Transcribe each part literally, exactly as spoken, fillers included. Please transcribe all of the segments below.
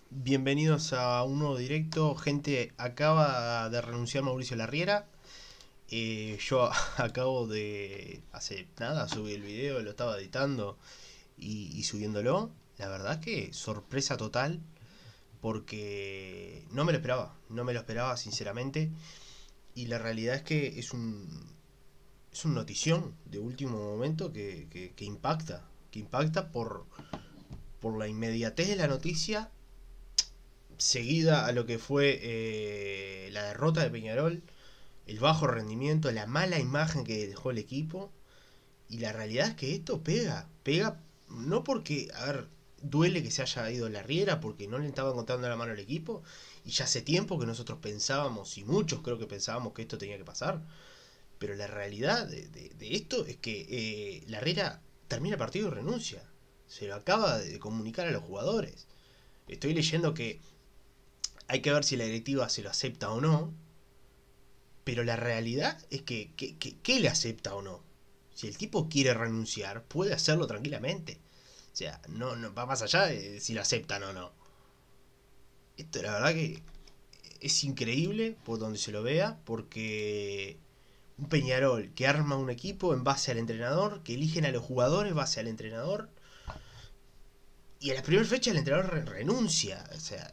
Bienvenidos a un nuevo directo. Gente, acaba de renunciar Mauricio Larriera. Eh, yo acabo de, hace nada, subí el video, lo estaba editando y, y subiéndolo. La verdad que sorpresa total porque no me lo esperaba. No me lo esperaba sinceramente. Y la realidad es que es un, es un notición de último momento que, que, que impacta. Que impacta por, por la inmediatez de la noticia seguida a lo que fue eh, la derrota de Peñarol, el bajo rendimiento, la mala imagen que dejó el equipo. Y la realidad es que esto pega, pega no porque, a ver, duele que se haya ido la Riera, porque no le estaba encontrando la mano al equipo. Y ya hace tiempo que nosotros pensábamos, y muchos creo que pensábamos que esto tenía que pasar. Pero la realidad de, de, de esto es que eh, la Riera termina el partido y renuncia. Se lo acaba de comunicar a los jugadores. Estoy leyendo que hay que ver si la directiva se lo acepta o no, pero la realidad es que, que, que, que le acepta o no. Si el tipo quiere renunciar, puede hacerlo tranquilamente. O sea, no, no va más allá de si lo aceptan o no. Esto la verdad que es increíble por donde se lo vea, porque un Peñarol que arma un equipo en base al entrenador, que eligen a los jugadores en base al entrenador, y a la primera fecha el entrenador re renuncia. O sea,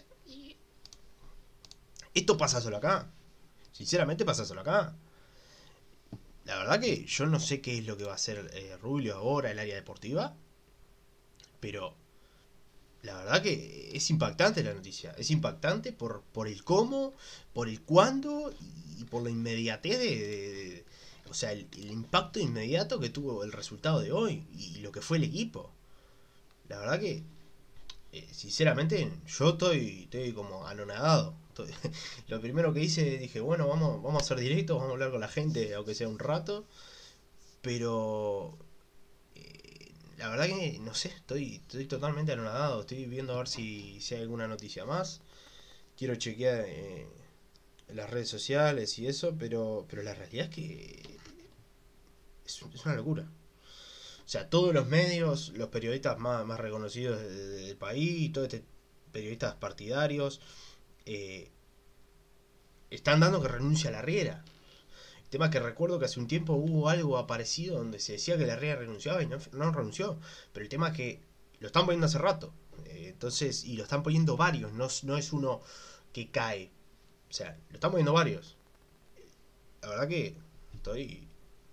esto pasa solo acá. Sinceramente pasa solo acá. La verdad que yo no sé qué es lo que va a hacer eh, Rubio ahora, el área deportiva, pero la verdad que es impactante la noticia. Es impactante por, por el cómo, por el cuándo y por la inmediatez de... de- de- o sea, el, el impacto inmediato que tuvo el resultado de hoy y lo que fue el equipo. La verdad que, eh, sinceramente, yo estoy, estoy como anonadado. Estoy- lo primero que hice, dije, bueno, vamos, vamos a hacer directos, vamos a hablar con la gente, aunque sea un rato. Pero eh, la verdad que no sé, estoy, estoy totalmente anonadado. Estoy viendo a ver si, si hay alguna noticia más. Quiero chequear eh, en las redes sociales y eso, pero, pero la realidad es que es, es una locura. O sea, todos los medios, los periodistas más, más reconocidos de- de- del país, todos este periodistas partidarios, eh, están dando que renuncia a la Riera. El tema es que recuerdo que hace un tiempo hubo algo aparecido donde se decía que la Riera renunciaba y no, no renunció. Pero el tema es que lo están poniendo hace rato. Eh, entonces, y lo están poniendo varios, no, no es uno que cae. O sea, lo están poniendo varios. La verdad que estoy...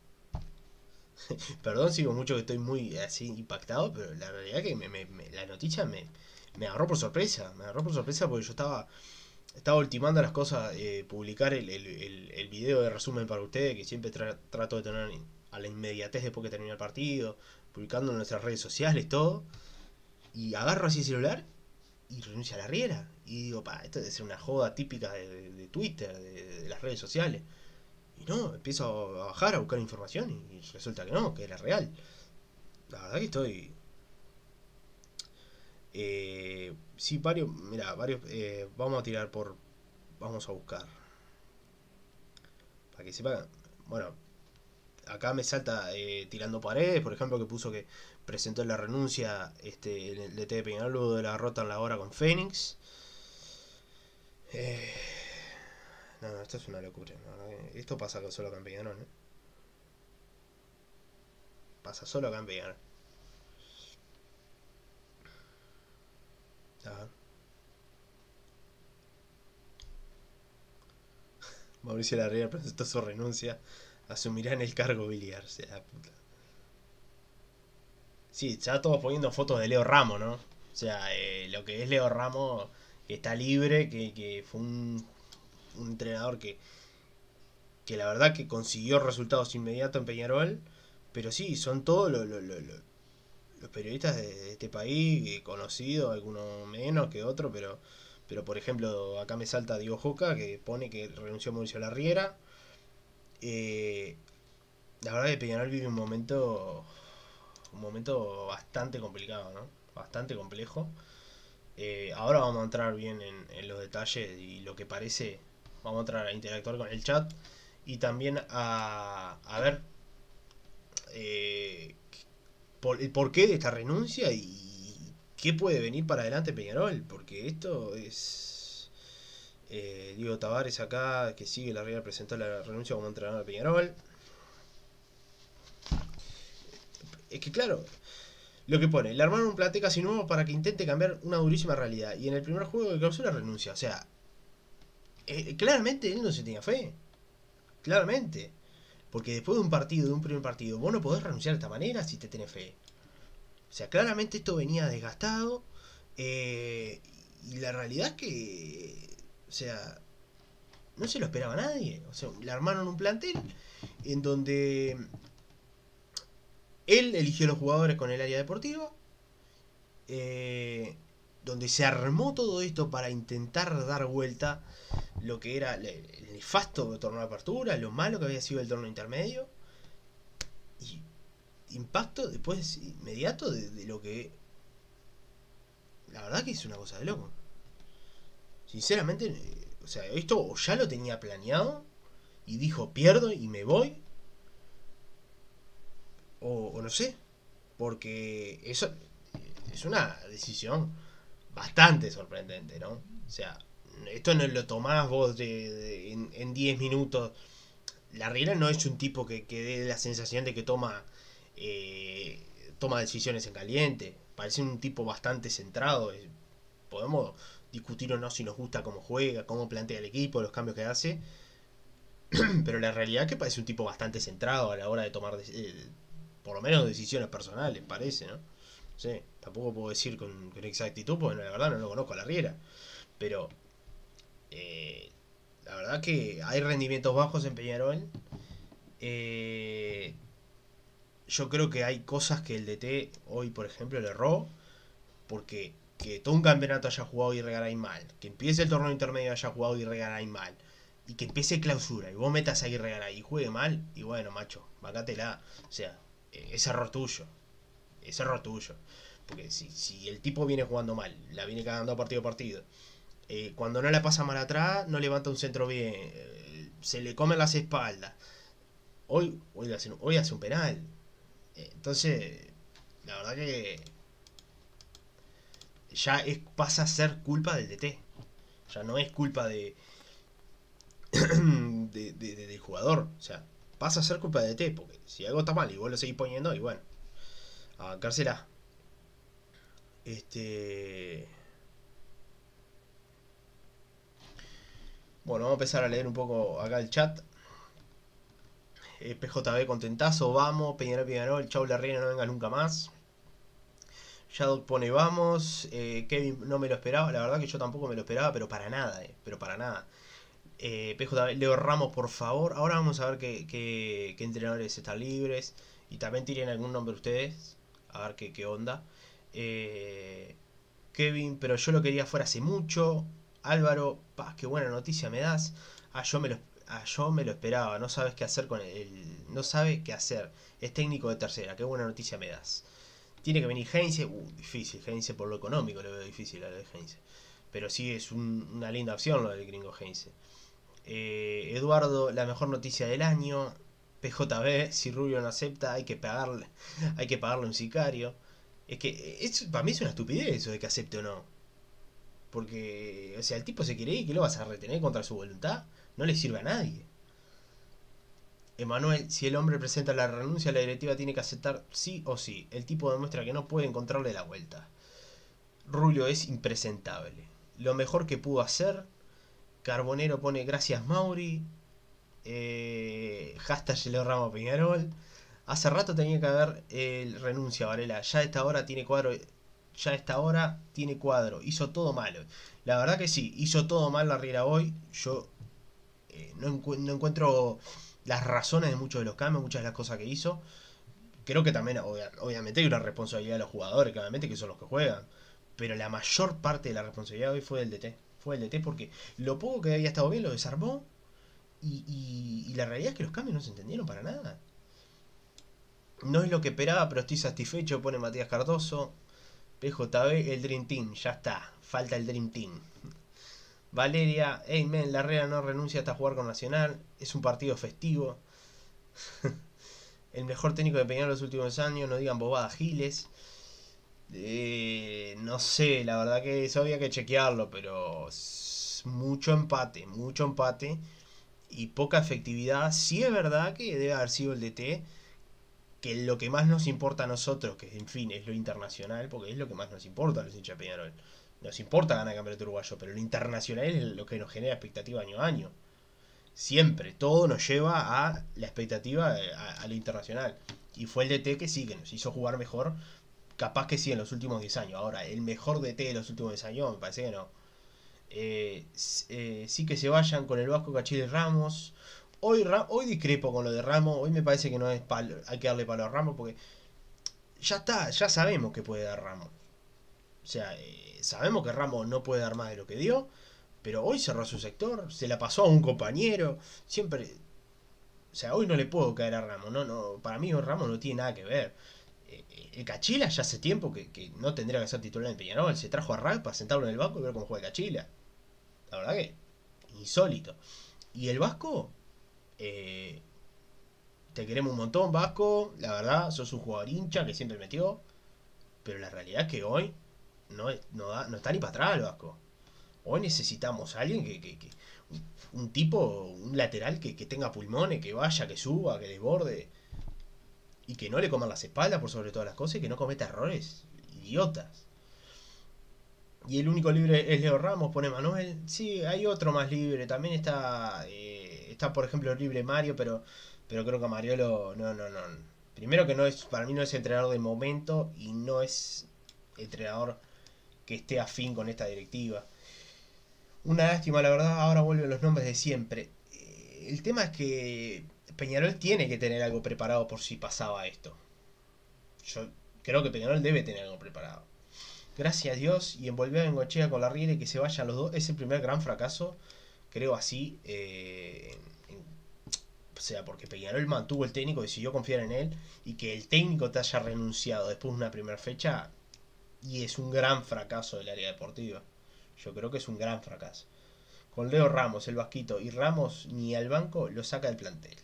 Perdón si digo mucho que estoy muy así impactado, pero la realidad es que me, me- me- la noticia me, me agarró por sorpresa. Me agarró por sorpresa porque yo estaba estaba ultimando las cosas, eh, publicar el, el, el, el video de resumen para ustedes, que siempre tra trato de tener a la inmediatez después que termina el partido, publicando en nuestras redes sociales, todo. Y agarro así el celular y renuncio a la Riera. Y digo, pa, esto debe ser una joda típica de, de, de Twitter, de, de, las redes sociales. Y no, empiezo a bajar, a buscar información y resulta que no, que era real. La verdad que estoy... Eh, sí, varios, mira, varios... Eh, vamos a tirar por... Vamos a buscar. Para que sepan, bueno, acá me salta eh, tirando paredes, por ejemplo, que puso que presentó la renuncia este, en el D T de Peñarol luego de la derrota en la hora con Fénix. Eh, no, no, esto es una locura. ¿No? Esto pasa solo acá en Peñarol, ¿no? Pasa solo acá en Peñarol. Ah, Mauricio Larrea presentó su renuncia. Asumirá en el cargo biliar. O sea, puta. Sí, ya todos poniendo fotos de Leo Ramos, ¿no? O sea, eh, lo que es Leo Ramos, que está libre, que, que fue un, un entrenador que que la verdad que consiguió resultados inmediatos en Peñarol, pero sí, son todos los, los, los, los periodistas de, de este país, eh, conocidos, algunos menos que otros, pero, pero por ejemplo, acá me salta Diego Joca, que pone que renunció a Mauricio Larriera. Eh, la verdad que Peñarol vive un momento, un momento bastante complicado, ¿no? Bastante complejo. Eh, ahora vamos a entrar bien en, en los detalles y lo que parece, vamos a entrar a interactuar con el chat y también a, a ver eh, por, el porqué de esta renuncia y qué puede venir para adelante Peñarol, porque esto es... Eh, Diego Tavares acá, que sigue la Riera, presentó la renuncia como entrenador de Peñarol. Es que claro, lo que pone, le armaron un plantel casi nuevo para que intente cambiar una durísima realidad. Y en el primer juego de clausura renuncia. O sea, eh, claramente él no se tenía fe. Claramente. Porque después de un partido, de un primer partido, vos no podés renunciar de esta manera si te tenés fe. O sea, claramente esto venía desgastado. Eh, y la realidad es que... O sea, no se lo esperaba nadie. O sea, le armaron un plantel en donde él eligió los jugadores con el área deportiva. Eh, donde se armó todo esto para intentar dar vuelta lo que era el nefasto torneo de apertura, lo malo que había sido el torneo intermedio. Y impacto después inmediato de, de lo que... La verdad que es una cosa de loco. Sinceramente, o sea, esto ya lo tenía planeado y dijo pierdo y me voy. O, o no sé. Porque eso es una decisión bastante sorprendente, ¿no? O sea, esto no lo tomás vos de, de, en diez minutos. La Riera no es un tipo que, que dé la sensación de que toma eh, toma decisiones en caliente. Parece un tipo bastante centrado. Podemos discutir o no si nos gusta cómo juega, cómo plantea el equipo, los cambios que hace. Pero la realidad es que parece un tipo bastante centrado a la hora de tomar eh, por lo menos decisiones personales, parece, ¿no? Sí, tampoco puedo decir con, con exactitud porque la verdad no lo conozco a la Riera. Pero eh, la verdad que hay rendimientos bajos en Peñarol. Eh, yo creo que hay cosas que el D T hoy, por ejemplo, le erró. Porque que todo un campeonato haya jugado y regaláis mal. Que empiece el torneo intermedio y haya jugado y regaláis mal. Y que empiece clausura y vos metas ahí regaláis y juegue mal. Y bueno, macho, bacátela. O sea, es error tuyo. Es error tuyo. Porque si, si el tipo viene jugando mal, la viene cagando partido a partido. Eh, cuando no la pasa mal atrás, no levanta un centro bien. Eh, se le comen las espaldas. Hoy, hoy, hace, hoy hace un penal. Eh, entonces, la verdad que ya es, pasa a ser culpa del D T. Ya no es culpa de, de, de, de del jugador. O sea, pasa a ser culpa del D T. Porque si algo está mal y vos lo seguís poniendo, y bueno, a bancársela. Este. Bueno, vamos a empezar a leer un poco acá el chat. Eh, P J B contentazo, vamos. Peñarol, Peñarol, chau la reina, no venga nunca más. Shadow pone vamos. Eh, Kevin no me lo esperaba, la verdad que yo tampoco me lo esperaba, pero para nada, eh, pero para nada. Eh, P J B, Leo Ramos, por favor. Ahora vamos a ver qué, qué, qué entrenadores están libres. Y también tienen algún nombre ustedes. A ver qué, qué onda. Eh, Kevin, pero yo lo quería fuera hace mucho. Álvaro, pa, qué buena noticia me das. Ah, yo me lo, ah, yo me lo esperaba. No sabes qué hacer con el. No sabe qué hacer. Es técnico de tercera. Qué buena noticia me das. Tiene que venir Heinze. Uh, difícil. Heinze por lo económico lo veo difícil a lo de Heinze. Pero sí es un, una linda opción lo del gringo Heinze. Eh, Eduardo, la mejor noticia del año. P J B, si Rubio no acepta, hay que pagarle. Hay que pagarle un sicario. Es que es, para mí es una estupidez eso de que acepte o no. Porque, o sea, el tipo se quiere ir y que lo vas a retener contra su voluntad. No le sirve a nadie. Emanuel, si el hombre presenta la renuncia, la directiva tiene que aceptar sí o sí. El tipo demuestra que no puede encontrarle la vuelta. Rubio es impresentable. Lo mejor que pudo hacer. Carbonero pone gracias Mauri. Eh, hashtag Leo Ramos Peñarol. Hace rato tenía que haber el renuncia, Varela. Ya a esta hora tiene cuadro. Ya a esta hora tiene cuadro. Hizo todo malo. La verdad que sí, hizo todo mal la Riera hoy. Yo eh, no, encu no encuentro las razones de muchos de los cambios, muchas de las cosas que hizo. Creo que también, obvia, obviamente, hay una responsabilidad de los jugadores, claramente, que son los que juegan. Pero la mayor parte de la responsabilidad hoy fue del D T. Fue del D T porque lo poco que había estado bien lo desarmó. Y, y, y la realidad es que los cambios no se entendieron para nada. No es lo que esperaba, pero estoy satisfecho, pone Matías Cardoso. P J B, el Dream Team, ya está. Falta el Dream Team. Valeria, hey men, la Herrera no renuncia hasta jugar con Nacional. Es un partido festivo. El mejor técnico de Peñarol los últimos años, no digan bobadas giles. Eh, no sé, la verdad que eso había que chequearlo, pero mucho empate, mucho empate y poca efectividad. Sí es verdad que debe haber sido el D T, que lo que más nos importa a nosotros, que en fin es lo internacional, porque es lo que más nos importa a los hinchas de Peñarol. Nos importa ganar el campeonato uruguayo, pero lo internacional es lo que nos genera expectativa año a año. Siempre, todo nos lleva a la expectativa a, a lo internacional. Y fue el D T que sí, que nos hizo jugar mejor, capaz que sí en los últimos diez años. Ahora, el mejor D T de los últimos diez años, me parece que no. Eh, eh, sí que se vayan con el Vasco Cachil y Ramos. Hoy, hoy discrepo con lo de Ramos. Hoy me parece que no es palo, hay que darle palo a Ramos porque ya está, ya sabemos que puede dar Ramos. O sea, eh, sabemos que Ramos no puede dar más de lo que dio, pero hoy cerró su sector, se la pasó a un compañero. Siempre, o sea, hoy no le puedo caer a Ramos. No, no, para mí Ramos no tiene nada que ver. Eh, eh, el Cachila ya hace tiempo que, que no tendría que ser titular en Peñarol. Se trajo a Rack para sentarlo en el banco y ver cómo juega el Cachila. La verdad que insólito. Y el Vasco, eh, te queremos un montón, Vasco. La verdad, sos un jugador hincha que siempre metió. Pero la realidad es que hoy no, no, da, no está ni para atrás el Vasco. Hoy necesitamos a alguien que, que, que un, un tipo, un lateral que, que tenga pulmones, que vaya, que suba, que desborde. Y que no le coman las espaldas por sobre todas las cosas y que no cometa errores idiotas. Y el único libre es Leo Ramos, pone Manuel. Sí, hay otro más libre. También está, eh, está por ejemplo, libre Mario, pero, pero creo que a Mariolo no, no, no. Primero que no es, para mí no es entrenador de momento y no es entrenador que esté afín con esta directiva. Una lástima, la verdad, ahora vuelven los nombres de siempre. Eh, El tema es que Peñarol tiene que tener algo preparado por si pasaba esto. Yo creo que Peñarol debe tener algo preparado. Gracias a Dios y envolvió a Bengochea con la Riera y que se vayan los dos. Es el primer gran fracaso, creo así. Eh, en- en- o sea, porque Peñarol mantuvo el técnico, decidió confiar en él y que el técnico te haya renunciado después de una primera fecha y es un gran fracaso del área deportiva. Yo creo que es un gran fracaso. Con Leo Ramos, el Vasquito y Ramos ni al banco lo saca del plantel.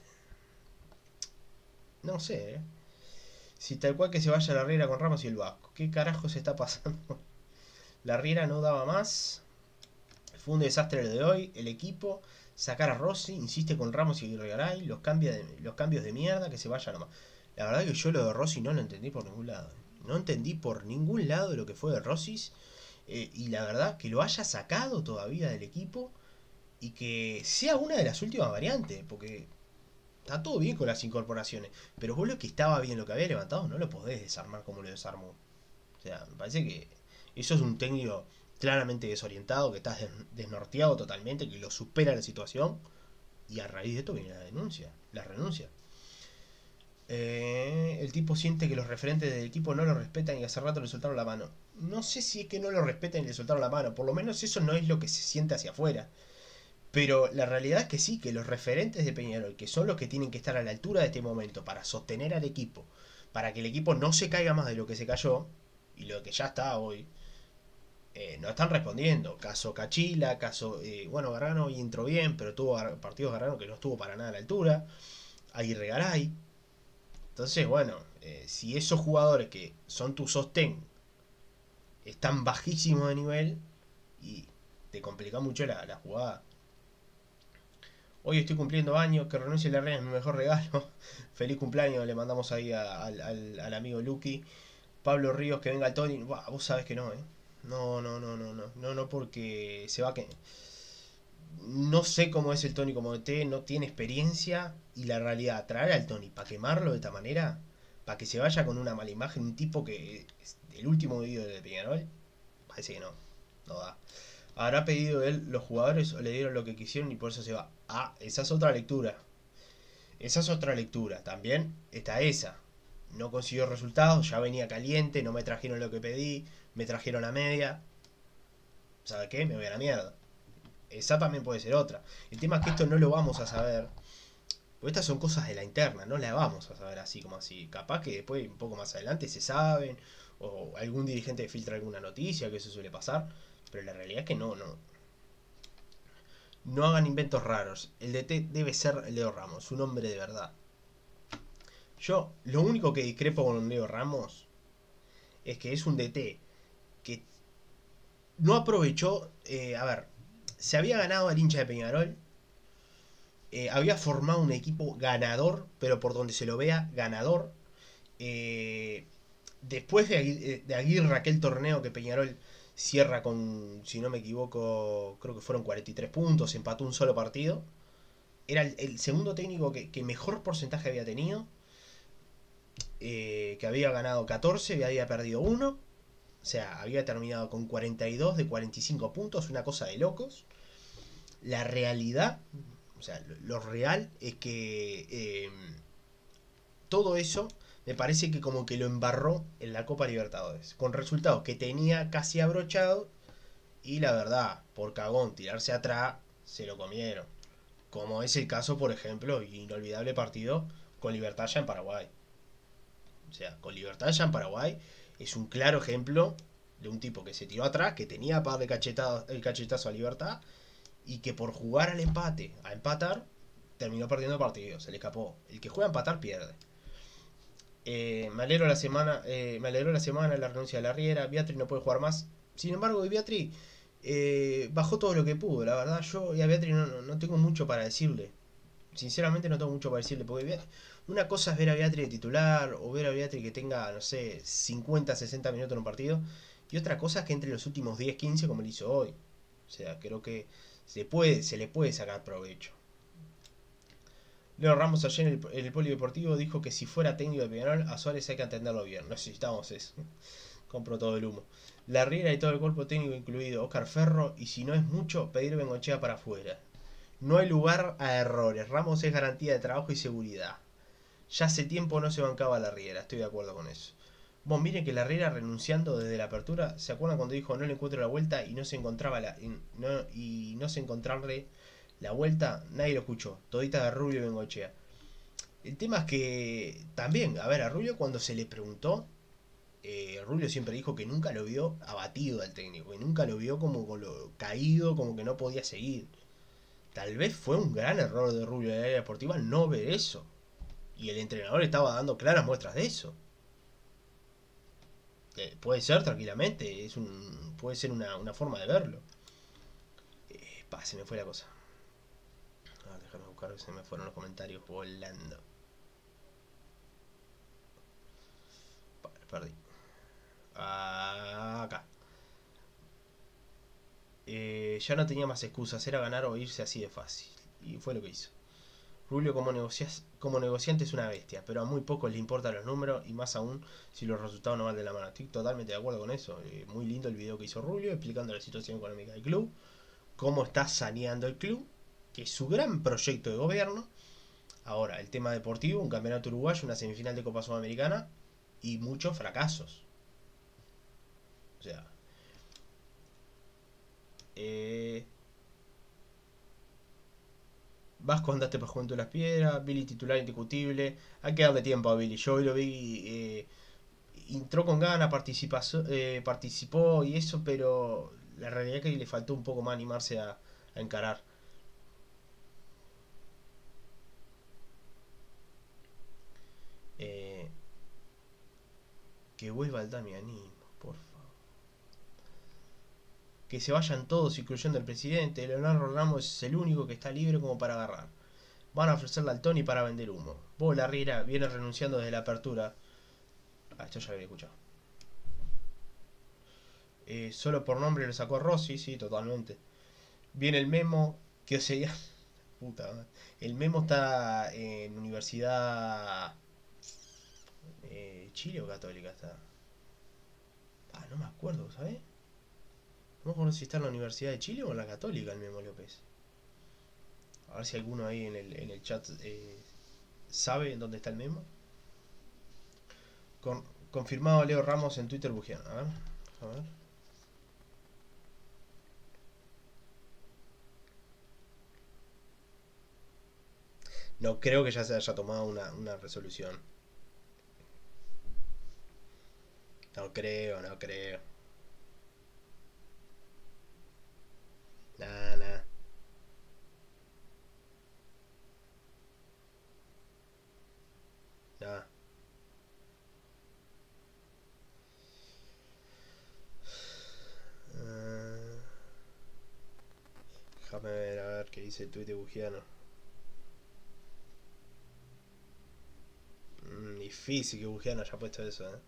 No sé, ¿eh? Si tal cual que se vaya la Riera con Ramos y el Vasco. ¿Qué carajo se está pasando? La Riera no daba más. Fue un desastre el de hoy. El equipo, sacar a Rossi, insiste con Ramos y Garay, los, cambia de, los cambios de mierda, que se vaya nomás. La verdad que yo lo de Rossi no lo entendí por ningún lado. No entendí por ningún lado lo que fue de Rossi. Eh, y la verdad que lo haya sacado todavía del equipo y que sea una de las últimas variantes. Porque está todo bien con las incorporaciones. Pero vos lo que estaba bien, lo que había levantado, no lo podés desarmar como lo desarmó. O sea, me parece que eso es un técnico claramente desorientado, que está desnorteado totalmente, que lo supera la situación. Y a raíz de esto viene la denuncia, la renuncia. Eh, el tipo siente que los referentes del equipo no lo respetan y hace rato le soltaron la mano. No sé si es que no lo respetan y le soltaron la mano, por lo menos eso no es lo que se siente hacia afuera. Pero la realidad es que sí, que los referentes de Peñarol, que son los que tienen que estar a la altura de este momento para sostener al equipo, para que el equipo no se caiga más de lo que se cayó, y lo que ya está hoy, eh, no están respondiendo. Caso Cachila, caso. Eh, bueno, Gargano hoy entró bien, pero tuvo partidos Gargano que no estuvo para nada a la altura. Aguirre Garay. Entonces, bueno, eh, si esos jugadores que son tu sostén están bajísimos de nivel, y te complica mucho la, la jugada. Hoy estoy cumpliendo años, que renuncie la reina es mi mejor regalo. Feliz cumpleaños, le mandamos ahí a- al, al- al amigo Lucky. Pablo Ríos, que venga el Tony. Buah, vos sabés que no, eh. No, no, no, no, no. No, no, porque se va que. No sé cómo es el Tony como D T, no tiene experiencia. Y la realidad, traer al Tony para quemarlo de esta manera, para que se vaya con una mala imagen, un tipo que es el último vídeo de Peñarol, parece que no, no da. ¿Habrá pedido él los jugadores o le dieron lo que quisieron y por eso se va? Ah, esa es otra lectura. Esa es otra lectura. También está esa. No consiguió resultados, ya venía caliente, no me trajeron lo que pedí, me trajeron a media. ¿Sabe qué? Me voy a la mierda. Esa también puede ser otra. El tema es que esto no lo vamos a saber. Porque estas son cosas de la interna, no las vamos a saber así como así. Capaz que después, un poco más adelante, se saben. O algún dirigente filtra alguna noticia, que eso suele pasar. Pero la realidad es que no, no. No hagan inventos raros. El D T debe ser Leo Ramos, un hombre de verdad. Yo, lo único que discrepo con Leo Ramos es que es un D T que no aprovechó, eh, a ver, se había ganado al hincha de Peñarol, eh, había formado un equipo ganador, pero por donde se lo vea, ganador. Eh, Después de, Agui- de Aguirre, aquel torneo que Peñarol cierra con, si no me equivoco, creo que fueron cuarenta y tres puntos, empató un solo partido. Era el, el segundo técnico que, que mejor porcentaje había tenido, eh, que había ganado catorce y había perdido uno. O sea, había terminado con cuarenta y dos de cuarenta y cinco puntos, una cosa de locos. La realidad, o sea, lo, lo real es que eh, todo eso me parece que como que lo embarró en la Copa Libertadores, con resultados que tenía casi abrochado y la verdad, por cagón, tirarse atrás, se lo comieron. Como es el caso, por ejemplo, inolvidable partido con Libertad ya en Paraguay. O sea, con Libertad ya en Paraguay es un claro ejemplo de un tipo que se tiró atrás, que tenía para darle cachetado, el cachetazo a Libertad y que por jugar al empate, a empatar, terminó perdiendo el partido, se le escapó. El que juega a empatar pierde. Eh, me alegro la semana, eh, me alegró la semana la renuncia de la Riera. Beatriz no puede jugar más. Sin embargo, Beatriz eh, bajó todo lo que pudo. La verdad, yo y a Beatriz no, no, no tengo mucho para decirle. Sinceramente, no tengo mucho para decirle. Porque una cosa es ver a Beatriz de titular o ver a Beatriz que tenga, no sé, cincuenta sesenta minutos en un partido. Y otra cosa es que entre los últimos diez quince como lo hizo hoy. O sea, creo que se, puede, se le puede sacar provecho. Leo Ramos ayer en el, en el polideportivo dijo que si fuera técnico de Peñarol, a Suárez hay que entenderlo bien. Necesitamos eso. Compro todo el humo. La Riera y todo el cuerpo técnico, incluido Oscar Ferro, y si no es mucho, pedir Bengochea para afuera. No hay lugar a errores. Ramos es garantía de trabajo y seguridad. Ya hace tiempo no se bancaba la Riera, estoy de acuerdo con eso. Vos miren que la Riera renunciando desde la apertura, ¿se acuerdan cuando dijo no le encuentro la vuelta y no se encontraba la, y, no, y no se encontrarle la vuelta? Nadie lo escuchó. Todita de Rubio y Bengochea. El tema es que también, a ver, a Rubio cuando se le preguntó, eh, Rubio siempre dijo que nunca lo vio abatido al técnico, que nunca lo vio como con lo caído, como que no podía seguir. Tal vez fue un gran error de Rubio en la área deportiva no ver eso. Y el entrenador estaba dando claras muestras de eso. Eh, puede ser tranquilamente, es un, puede ser una, una forma de verlo. Eh, pa, se me fue la cosa. Ah, déjame buscar que se me fueron los comentarios volando. Pa, perdí. Ah, acá. Eh, ya no tenía más excusas, era ganar o irse así de fácil. Y fue lo que hizo. Rubio como, negocias, como negociante es una bestia, pero a muy pocos le importan los números y más aún si los resultados no van de la mano. Estoy totalmente de acuerdo con eso. Eh, muy lindo el video que hizo Rubio explicando la situación económica del club, cómo está saneando el club, que es su gran proyecto de gobierno. Ahora, el tema deportivo, un campeonato uruguayo, una semifinal de Copa Sudamericana y muchos fracasos. O sea, eh, Vasco andaste por Juventud de las Piedras, Billy titular indiscutible. Hay que darle tiempo a Billy. Yo hoy lo vi, eh, entró con ganas, participó, eh, participó y eso, pero la realidad es que le faltó un poco más animarse a, a encarar. Eh, que vuelva el damianismo, por favor. Que se vayan todos, incluyendo el presidente. Leonardo Ramos es el único que está libre como para agarrar. Van a ofrecerle al Tony para vender humo. Vos, la Riera, viene renunciando desde la apertura. Ah, esto ya lo había escuchado. Eh, solo por nombre lo sacó a Rossi, sí, totalmente. Viene el memo, que o sea, puta madre. El memo está en Universidad eh, Chile o Católica está. Ah, no me acuerdo, ¿sabes? No me acuerdo si está en la Universidad de Chile o en la Católica el Memo López. A ver si alguno ahí en el, en el chat eh, sabe en dónde está el Memo. Con, confirmado Leo Ramos en Twitter Bugiano. A ver, a ver. No creo que ya se haya tomado una, una resolución. No creo, no creo. Nada, nada. Nada. dice el tuit de Bugiano. Mm, difícil que Bugiano haya puesto eso, ¿eh?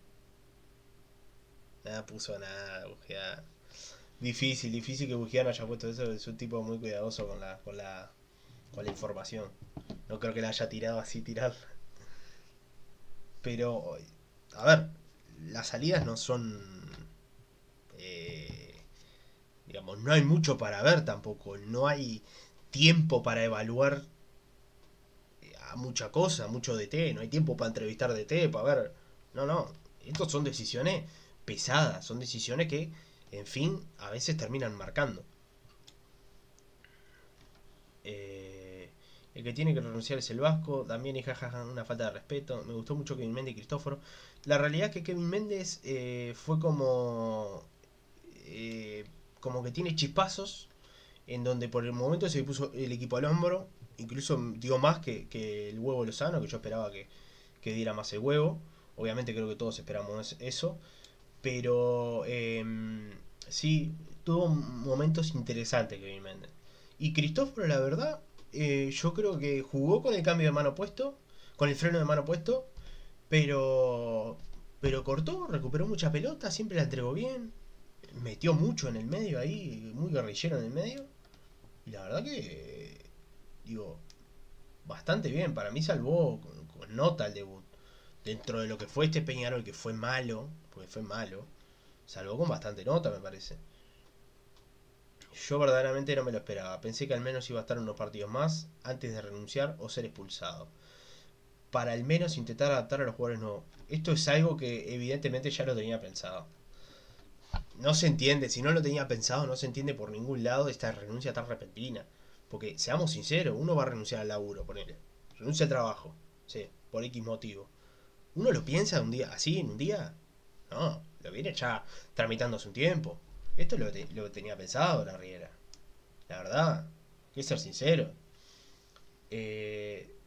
Nada puso nada, Bugiano. Difícil, difícil que Bugiano haya puesto eso. Es un tipo muy cuidadoso con la, con la, con la información. No creo que la haya tirado así, tirar. Pero, a ver, las salidas no son... Eh, digamos, no hay mucho para ver tampoco. No hay tiempo para evaluar a mucha cosa, mucho D T. No hay tiempo para entrevistar D T, para ver. No, no. Estos son decisiones pesadas. Son decisiones que, en fin, a veces terminan marcando. Eh, el que tiene que renunciar es el Vasco. También y jajaja, una falta de respeto. Me gustó mucho Kevin Méndez y Cristóforo. La realidad es que Kevin Méndez eh, fue como... Eh, como que tiene chispazos en donde por el momento se puso el equipo al hombro. Incluso digo más que, que el huevo Lozano, que yo esperaba que, que diera más el huevo. Obviamente creo que todos esperamos eso. Pero eh, sí, tuvo momentos interesantes Kevin Méndez. Y Cristóforo, la verdad, eh, yo creo que jugó con el cambio de mano puesto, con el freno de mano puesto, pero pero cortó, recuperó mucha pelota, siempre la entregó bien, metió mucho en el medio ahí, muy guerrillero en el medio. Y la verdad que, digo, bastante bien. Para mí salvó con, con nota el debut. Dentro de lo que fue este Peñarol, que fue malo, porque fue malo, salvó con bastante nota, me parece. Yo verdaderamente no me lo esperaba. Pensé que al menos iba a estar unos partidos más antes de renunciar o ser expulsado. Para al menos intentar adaptar a los jugadores nuevos. Esto es algo que evidentemente ya lo tenía pensado. No se entiende, si no lo tenía pensado, no se entiende por ningún lado esta renuncia tan repentina. Porque, seamos sinceros, uno va a renunciar al laburo, ponele. Renuncia al trabajo, sí, por X motivo. ¿Uno lo piensa un día así, en un día? No, lo viene ya tramitando hace un tiempo. Esto lo, te, lo tenía pensado la Riera. La verdad, hay que ser sincero. Eh,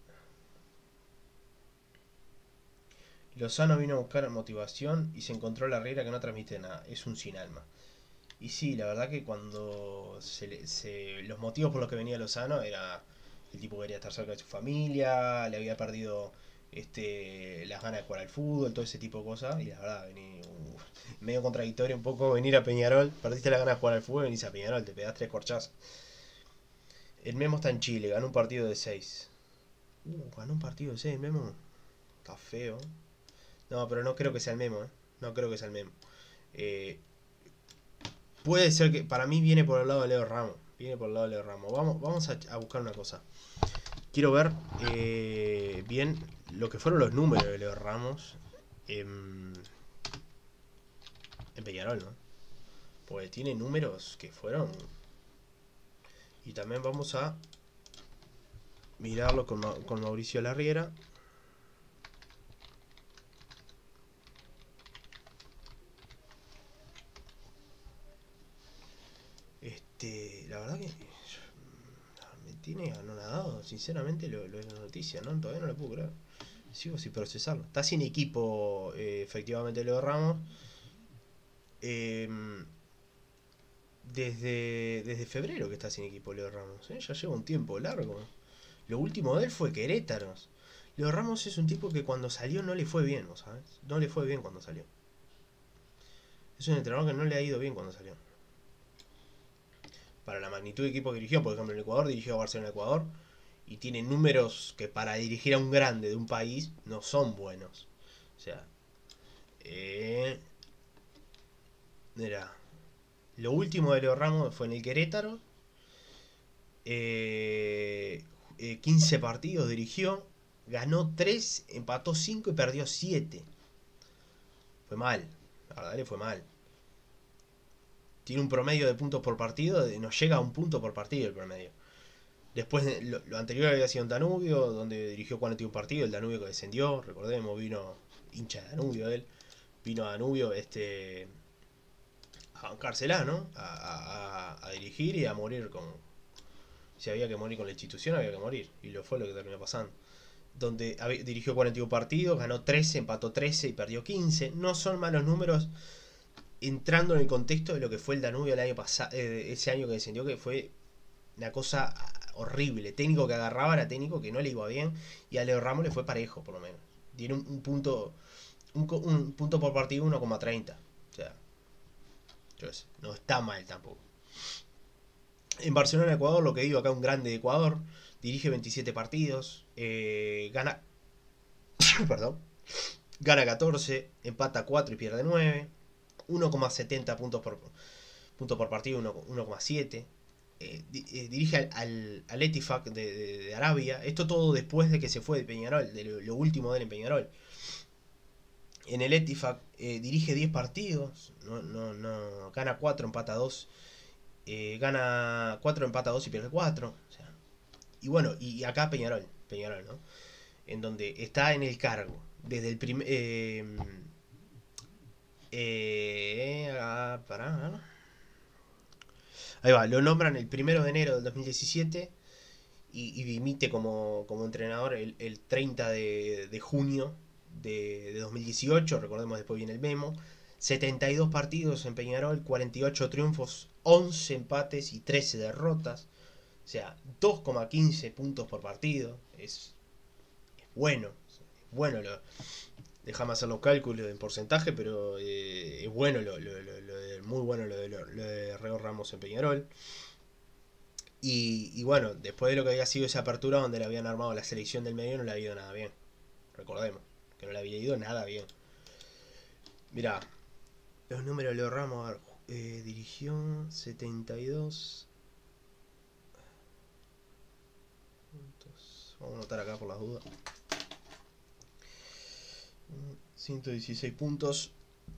Lozano vino a buscar motivación y se encontró la Riera que no transmite nada. Es un sin alma. Y sí, la verdad que cuando se, le- se- los motivos por los que venía Lozano era el tipo quería estar cerca de su familia, le había perdido este las ganas de jugar al fútbol, todo ese tipo de cosas. Y la verdad, vení, uh, medio contradictorio un poco venir a Peñarol, perdiste las ganas de jugar al fútbol, venís a Peñarol, te pegás tres corchazos. El Memo está en Chile, ganó un partido de seis. Uh, ganó un partido de seis, Memo. Está feo. No, pero no creo que sea el Memo, ¿eh? No creo que sea el Memo. Eh, Puede ser que para mí viene por el lado de Leo Ramos. Viene por el lado de Leo Ramos. Vamos, vamos a, a buscar una cosa. Quiero ver eh, bien lo que fueron los números de Leo Ramos en, en Peñarol, ¿no? Porque tiene números que fueron. Y también vamos a mirarlo con, con Mauricio Larriera. Este, la verdad que me tiene anonadado, sinceramente, lo, lo de la noticia, ¿no? Todavía no lo puedo creer. Sigo sin procesarlo. Está sin equipo, eh, efectivamente, Leo Ramos. Eh, desde, desde febrero que está sin equipo Leo Ramos. ¿eh? Ya lleva un tiempo largo. Lo último de él fue Querétaro. Leo Ramos es un tipo que cuando salió no le fue bien, ¿no sabes? No le fue bien cuando salió. Es un entrenador que no le ha ido bien cuando salió. Para la magnitud de equipo que dirigió, por ejemplo, en Ecuador dirigió a Barcelona Ecuador. Y tiene números que para dirigir a un grande de un país no son buenos. O sea, eh, mira, lo último de Leo Ramos fue en el Querétaro. Eh, eh, quince partidos dirigió. Ganó tres, empató cinco y perdió siete. Fue mal. La verdad le fue mal. Tiene un promedio de puntos por partido. No llega a un punto por partido el promedio. Después, lo, lo anterior había sido en Danubio, donde dirigió cuarenta y uno partidos. El Danubio que descendió. Recordemos, vino hincha de Danubio él. Vino a Danubio este, a bancársela, ¿no? A, a, a dirigir y a morir con. Si había que morir con la institución, había que morir. Y lo fue lo que terminó pasando. Donde dirigió cuarenta y uno partidos, ganó trece, empató trece y perdió quince. No son malos números entrando en el contexto de lo que fue el Danubio el año pasado, eh, ese año que descendió, que fue una cosa horrible. Técnico que agarraba era técnico que no le iba bien. Y a Leo Ramos le fue parejo, por lo menos. Tiene un, un punto un, un punto por partido uno coma treinta. O sea, yo sé, no está mal tampoco. En Barcelona, Ecuador, lo que digo acá, un grande de Ecuador. Dirige veintisiete partidos. Eh, gana. Perdón. Gana catorce. Empata cuatro y pierde nueve. uno coma setenta puntos por, puntos por partido, uno coma siete. Eh, eh, dirige al, al, al Etifak de, de, de Arabia. Esto todo después de que se fue de Peñarol, de lo, lo último de él en Peñarol. En el Etifak eh, dirige diez partidos, no, no, no, gana cuatro, empata dos. Eh, gana cuatro, empata dos y pierde cuatro. O sea, y bueno, y acá Peñarol, Peñarol, ¿no? En donde está en el cargo desde el primer. Eh, eh, ah, pará, ¿no? Ahí va, lo nombran el primero de enero del dos mil diecisiete y, y dimite como, como entrenador el, el treinta de, de junio de, de dos mil dieciocho. Recordemos, después viene el memo. setenta y dos partidos en Peñarol, cuarenta y ocho triunfos, once empates y trece derrotas. O sea, dos coma quince puntos por partido. Es, es bueno. Es bueno lo. Déjame hacer los cálculos en porcentaje, pero eh, es bueno lo, lo, lo, lo de, muy bueno lo de, lo, lo de Reo Ramos en Peñarol. Y, y bueno, después de lo que había sido esa apertura donde le habían armado la selección del medio, no le había ido nada bien. Recordemos que no le había ido nada bien. Mirá, los números de Leo Ramos, a ver, eh, dirigió setenta y dos. Vamos a anotar acá por las dudas. ciento dieciséis puntos.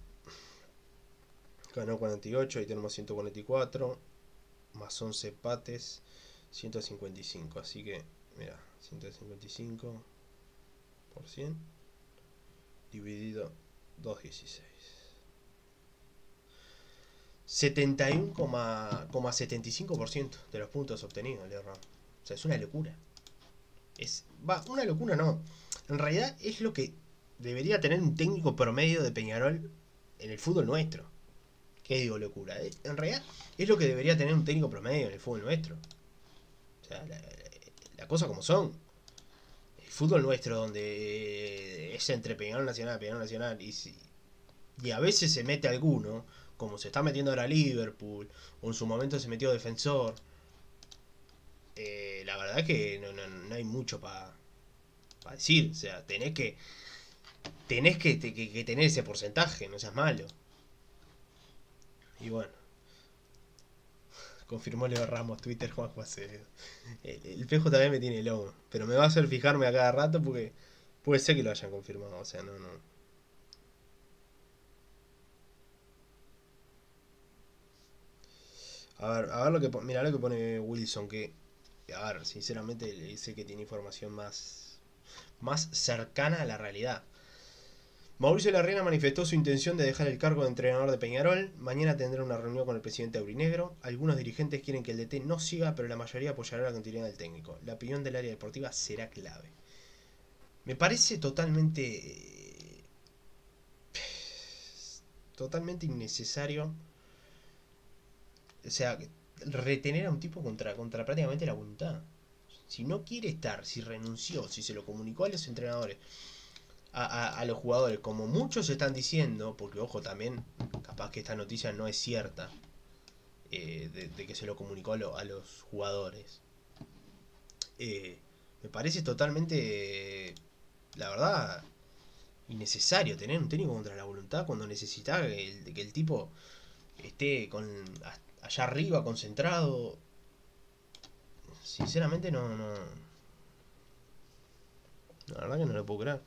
Ganó cuarenta y ocho, ahí tenemos ciento cuarenta y cuatro. Más once empates, ciento cincuenta y cinco. Así que, mira, ciento cincuenta y cinco por cien dividido doscientos dieciséis. setenta y uno coma setenta y cinco por ciento de los puntos obtenidos, Leo Ramos. O sea, es una locura. Es, va, una locura no. En realidad es lo que debería tener un técnico promedio de Peñarol en el fútbol nuestro. ¿Qué digo locura? En realidad es lo que debería tener un técnico promedio en el fútbol nuestro. O sea, la, la, la cosa como son. El fútbol nuestro donde es entre Peñarol Nacional, Peñarol Nacional y, y a veces se mete alguno, como se está metiendo ahora Liverpool, o en su momento se metió Defensor. Eh, la verdad que no, no, no hay mucho para pa decir. O sea, tenés que tenés que, que, que tener ese porcentaje, no seas malo. Y bueno, confirmó Leo Ramos, Twitter, Juanjo Acevedo. El, el P J también me tiene loco, pero me va a hacer fijarme a cada rato porque puede ser que lo hayan confirmado. O sea, no, no. A ver, a ver lo que pone. Mira lo que pone Wilson, que. A ver, sinceramente le dice que tiene información más. más cercana a la realidad. Mauricio Larrena manifestó su intención de dejar el cargo de entrenador de Peñarol. Mañana tendrá una reunión con el presidente aurinegro. Algunos dirigentes quieren que el D T no siga, pero la mayoría apoyará la continuidad del técnico. La opinión del área deportiva será clave. Me parece totalmente... totalmente innecesario. O sea, retener a un tipo contra, contra prácticamente la voluntad. Si no quiere estar, si renunció, si se lo comunicó a los entrenadores... A, a, a los jugadores, como muchos están diciendo, porque ojo también, capaz que esta noticia no es cierta, eh, de, de que se lo comunicó a, lo, a los jugadores. Eh, me parece totalmente, eh, la verdad, innecesario tener un técnico contra la voluntad cuando necesita que el, que el tipo esté con allá arriba concentrado. Sinceramente no, no, la verdad que no lo puedo creer.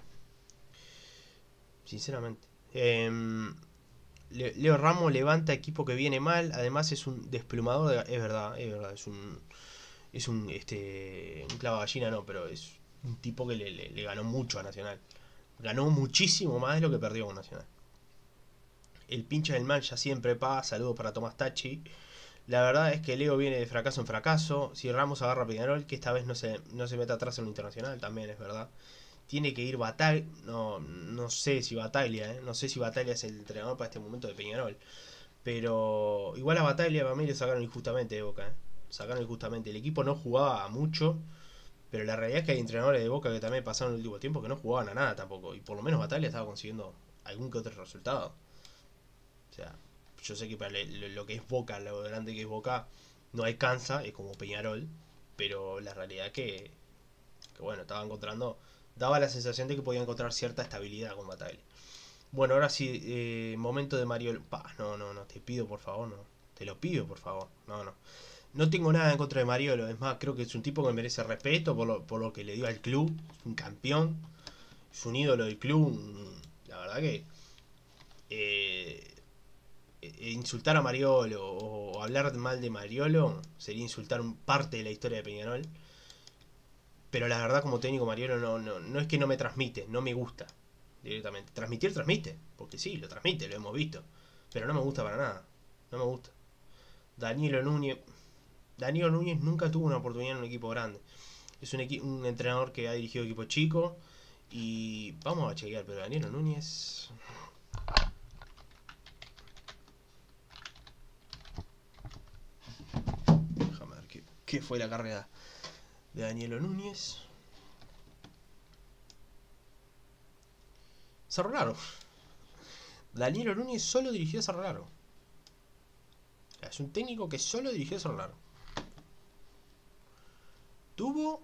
Sinceramente. Eh, Leo Ramos levanta equipo que viene mal. Además es un desplumador de, es verdad, es verdad. Es un. Es un. Este. Un clavo gallina, no, pero es un tipo que le, le, le ganó mucho a Nacional. Ganó muchísimo más de lo que perdió con Nacional. El pincha del mal ya siempre paga. Saludos para Tomás Tachi. La verdad es que Leo viene de fracaso en fracaso. Si Ramos agarra a Peñarol, que esta vez no se, no se meta atrás en lo internacional, también es verdad. Tiene que ir Bataglia, no, no sé si Bataglia, ¿eh? no sé si Bataglia es el entrenador para este momento de Peñarol, pero igual a Bataglia para mí le sacaron injustamente de Boca, ¿eh? Sacaron justamente. El equipo no jugaba mucho, pero la realidad es que hay entrenadores de Boca que también pasaron el último tiempo que no jugaban a nada tampoco. Y por lo menos Batalla estaba consiguiendo algún que otro resultado. O sea, yo sé que para lo que es Boca, lo grande que es Boca, no alcanza, es como Peñarol. Pero la realidad es que, que bueno, estaba encontrando, daba la sensación de que podía encontrar cierta estabilidad con Batalla. Bueno, ahora sí, eh, momento de Mariolo. Pa, no, no, no, te pido por favor, no. Te lo pido por favor, no, no. No tengo nada en contra de Mariolo, es más, creo que es un tipo que merece respeto por lo, por lo que le dio al club, es un campeón, es un ídolo del club, la verdad que eh, eh, insultar a Mariolo o hablar mal de Mariolo sería insultar parte de la historia de Peñarol, pero la verdad como técnico Mariolo no, no, no es que no me transmite, no me gusta directamente. Transmitir, transmite, porque sí, lo transmite, lo hemos visto, pero no me gusta para nada, no me gusta. Danilo Núñez, Danilo Núñez nunca tuvo una oportunidad en un equipo grande. Es un, equi un entrenador que ha dirigido equipos chicos. Y vamos a chequear, pero Danilo Núñez. Déjame ver qué, qué fue la carrera de Danilo Núñez. Cerro Largo. Danilo Núñez solo dirigió a Cerro Largo. O sea, es un técnico que solo dirigió a Cerro Largo. Tuvo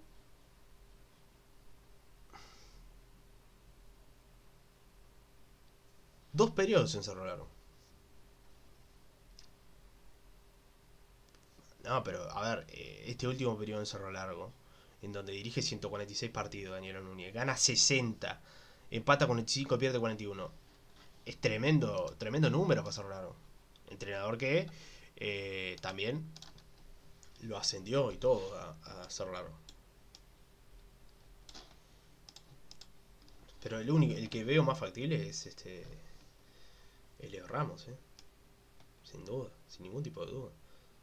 dos periodos en Cerro Largo. No, pero a ver, eh, este último periodo en Cerro Largo, en donde dirige ciento cuarenta y seis partidos Danilo Núñez, gana sesenta, empata con cuarenta y cinco, pierde cuarenta y uno. Es tremendo, tremendo número para Cerro Largo. Entrenador que eh, también lo ascendió y todo a, a Cerro Largo. Pero el único, el que veo más factible es este el Leo Ramos, ¿eh? Sin duda, sin ningún tipo de duda.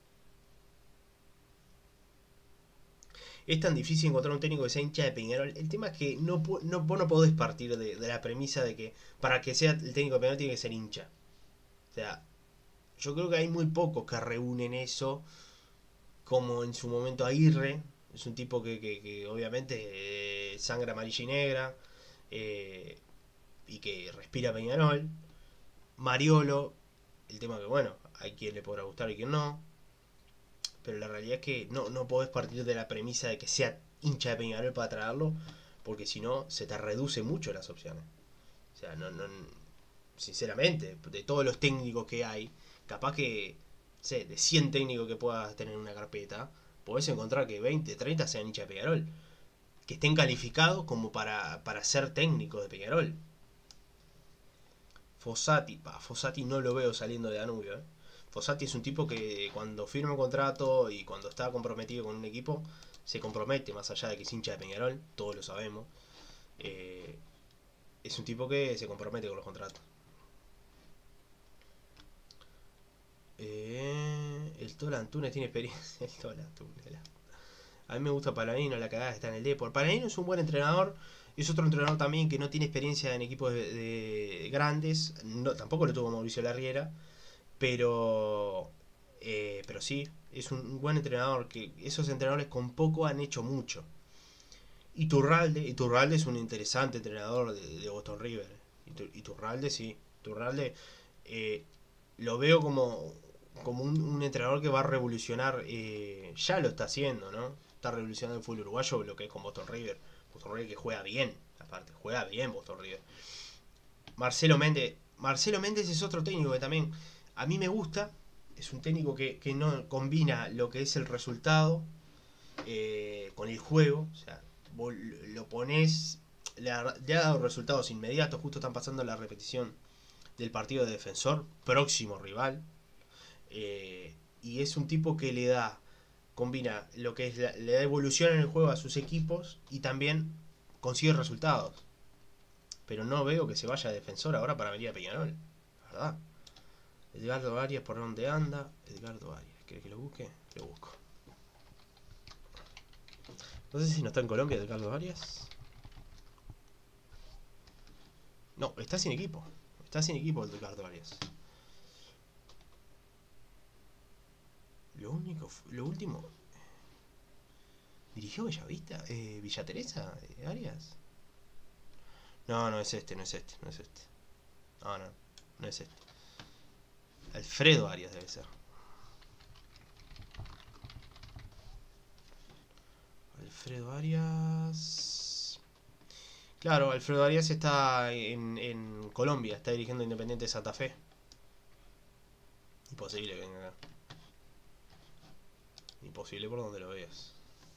Es tan difícil encontrar un técnico que sea hincha de Peñarol. El tema es que no, no, vos no podés partir de, de la premisa de que para que sea el técnico de Peñarol tiene que ser hincha. O sea, yo creo que hay muy pocos que reúnen eso, como en su momento Aguirre. Es un tipo que, que, que obviamente eh, sangre amarilla y negra, eh, y que respira Peñarol. Mariolo, el tema que bueno, hay quien le podrá gustar y quien no, pero la realidad es que no, no podés partir de la premisa de que sea hincha de Peñarol para traerlo, porque si no se te reduce mucho las opciones. O sea, no, no, sinceramente, de todos los técnicos que hay, capaz que, sé, de cien técnicos que puedas tener en una carpeta, podés encontrar que veinte, treinta sean hincha de Peñarol, que estén calificados como para, para ser técnicos de Peñarol. Fossati, pa, Fossati no lo veo saliendo de Danubio, ¿eh? Fossati es un tipo que cuando firma un contrato y cuando está comprometido con un equipo, se compromete más allá de que es hincha de Peñarol, todos lo sabemos. Eh, es un tipo que se compromete con los contratos. Eh, el Tola Antunes tiene experiencia. El Tola Antunes. La... A mí me gusta Paladino, la cagada está en el Depor. Paladino es un buen entrenador. Es otro entrenador también que no tiene experiencia en equipos de, de grandes. No, tampoco lo tuvo Mauricio Larriera. Pero eh, pero sí, es un buen entrenador. Que esos entrenadores con poco han hecho mucho. Iturralde, Iturralde es un interesante entrenador de, de Boston River. Iturralde, sí. Iturralde eh, lo veo como, como un, un entrenador que va a revolucionar. Eh, ya lo está haciendo, ¿no? Está revolucionando el fútbol uruguayo, lo que es con Boston River. Boston River que juega bien, aparte, juega bien Boston River. Marcelo Méndez. Marcelo Méndez es otro técnico que también a mí me gusta. Es un técnico que, que no combina lo que es el resultado eh, con el juego. O sea, vos lo pones. Le ha, le ha dado resultados inmediatos. Justo están pasando la repetición del partido de Defensor, próximo rival. Eh, y es un tipo que le da, combina lo que es la, le da evolución en el juego a sus equipos y también consigue resultados. Pero no veo que se vaya a Defensor ahora para venir a Peñarol, la verdad. Edgardo Arias, ¿por dónde anda? Edgardo Arias, ¿querés que lo busque? Lo busco. No sé si no está en Colombia Edgardo Arias. No, está sin equipo. Está sin equipo Edgardo Arias. Lo único, lo último. ¿Dirigió Bellavista? Eh, ¿Villa Teresa? Eh, ¿Arias? No, no es este, no es este, no es este. No, no, no es este. Alfredo Arias debe ser. Alfredo Arias. Claro, Alfredo Arias está en, en Colombia, está dirigiendo Independiente Santa Fe. Imposible que venga acá. Imposible por donde lo veas.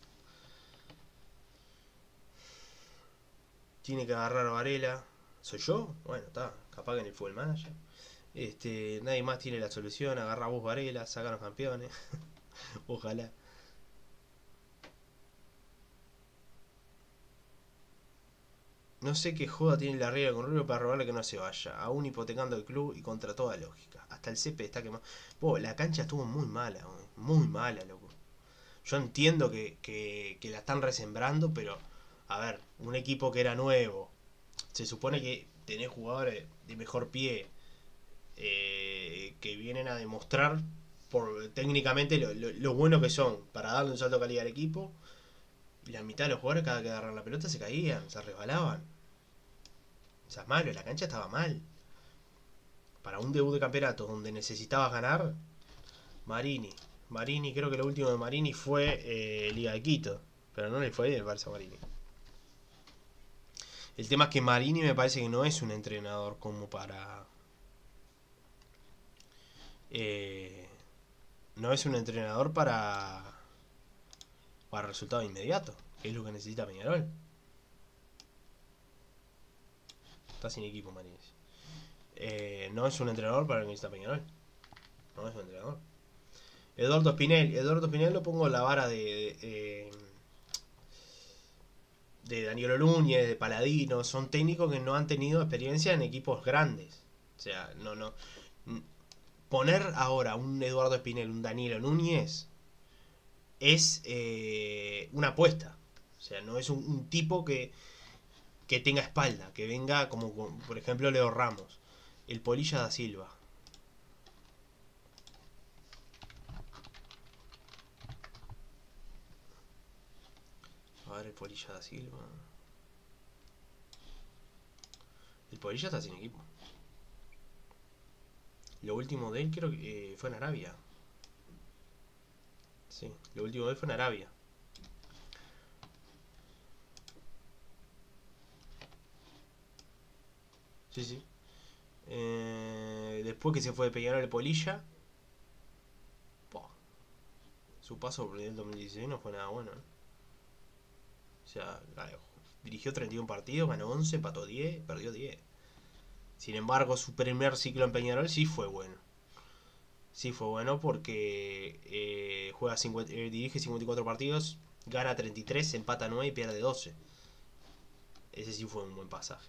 Tiene que agarrar a Varela. ¿Soy yo? Bueno, está. Capaz que en el Fútbol Manager. Este, nadie más tiene la solución. Agarra a vos Varela, saca a los campeones. Ojalá. No sé qué joda tiene la Riera con Rubio para robarle que no se vaya. Aún hipotecando el club y contra toda lógica. Hasta el césped está quemado. Vos, la cancha estuvo muy mala, wey. Muy mala, loco. Yo entiendo que, que, que la están resembrando, pero a ver, un equipo que era nuevo. Se supone que tenés jugadores de mejor pie eh, que vienen a demostrar por técnicamente lo, lo, lo bueno que son para darle un salto de calidad al equipo. Y la mitad de los jugadores cada que agarran la pelota se caían, se resbalaban. O sea, es malo, la cancha estaba mal. Para un debut de campeonato donde necesitabas ganar, Marini. Marini, creo que lo último de Marini fue eh, Liga de Quito. Pero no le fue bien, me parece, a Marini. El tema es que Marini me parece que no es un entrenador como para... Eh, no es un entrenador para... para resultados inmediatos, que es lo que necesita Peñarol. Está sin equipo Marini. Eh, no es un entrenador para lo que necesita Peñarol. No es un entrenador. Eduardo Spinelli. Eduardo Spinelli lo pongo en la vara de... de, de de Daniel Núñez, de Paladino, son técnicos que no han tenido experiencia en equipos grandes. O sea, no, no. Poner ahora un Eduardo Espinel, un Danilo Núñez, es eh, una apuesta. O sea, no es un, un tipo que, que tenga espalda, que venga como, por ejemplo, Leo Ramos, el Polilla da Silva. A ver, el Polilla da Silva. El Polilla está sin equipo. Lo último de él creo que eh, fue en Arabia. Sí, lo último de él fue en Arabia. Sí, sí. Eh, después que se fue de Peñarol el Polilla. Poh, su paso por el dos mil dieciséis no fue nada bueno. ¿eh? O sea, dirigió treinta y uno partidos, ganó once, empató diez, perdió diez. Sin embargo, su primer ciclo en Peñarol sí fue bueno. Sí fue bueno porque eh, juega cincuenta, eh, dirige cincuenta y cuatro partidos, gana treinta y tres, empata nueve y pierde doce. Ese sí fue un buen pasaje.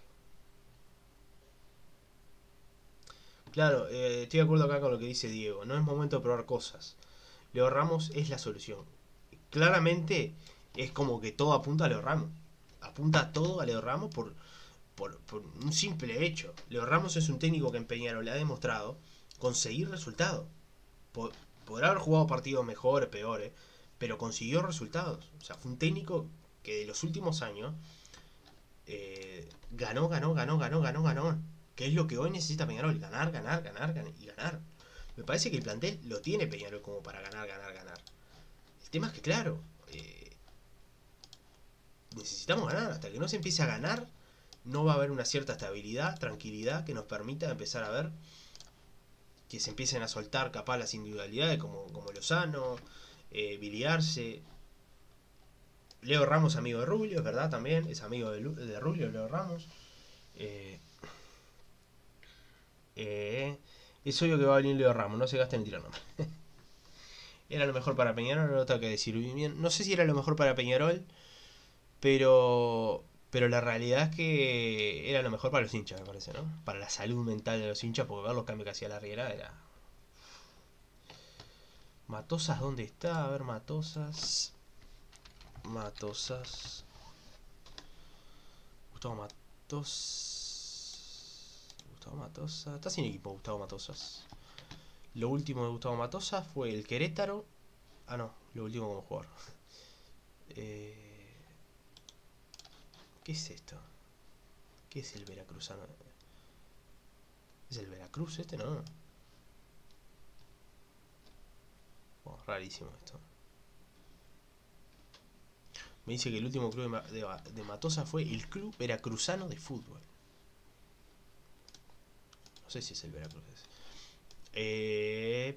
Claro, eh, estoy de acuerdo acá con lo que dice Diego. No es momento de probar cosas. Leo Ramos es la solución. Claramente es como que todo apunta a Leo Ramos. Apunta todo a Leo Ramos por, por, por un simple hecho. Leo Ramos es un técnico que en Peñarol le ha demostrado conseguir resultados. Podrá haber jugado partidos mejores, peores, pero consiguió resultados. O sea, fue un técnico que de los últimos años eh, ganó, ganó, ganó, ganó, ganó, ganó. Que es lo que hoy necesita Peñarol. Ganar, ganar, ganar, ganar y ganar. Me parece que el plantel lo tiene Peñarol como para ganar, ganar, ganar. El tema es que, claro, eh, necesitamos ganar. Hasta que no se empiece a ganar, no va a haber una cierta estabilidad, tranquilidad que nos permita empezar a ver que se empiecen a soltar capaz las individualidades como, como Lozano, eh, Biliarse. Leo Ramos, amigo de Rubio, es verdad también, es amigo de, de Rubio, Leo Ramos. Eh, eh, es obvio que va a venir Leo Ramos, no se gasten en tirar nombre. Era lo mejor para Peñarol, no lo tengo que decir bien. No sé si era lo mejor para Peñarol, pero pero la realidad es que era lo mejor para los hinchas, me parece, ¿no? Para la salud mental de los hinchas, porque ver los cambios que hacía la Riera era... Matosas, ¿dónde está? A ver, Matosas... Matosas... Gustavo Matosas... Gustavo Matosas... Está sin equipo Gustavo Matosas. Lo último de Gustavo Matosas fue el Querétaro Ah, no, lo último como jugador. Eh, ¿Qué es esto? ¿Qué es el veracruzano? ¿Es el Veracruz este, no? Oh, rarísimo esto. Me dice que el último club de, de, de Matosas fue el Club Veracruzano de Fútbol. No sé si es el Veracruz ese. Eh,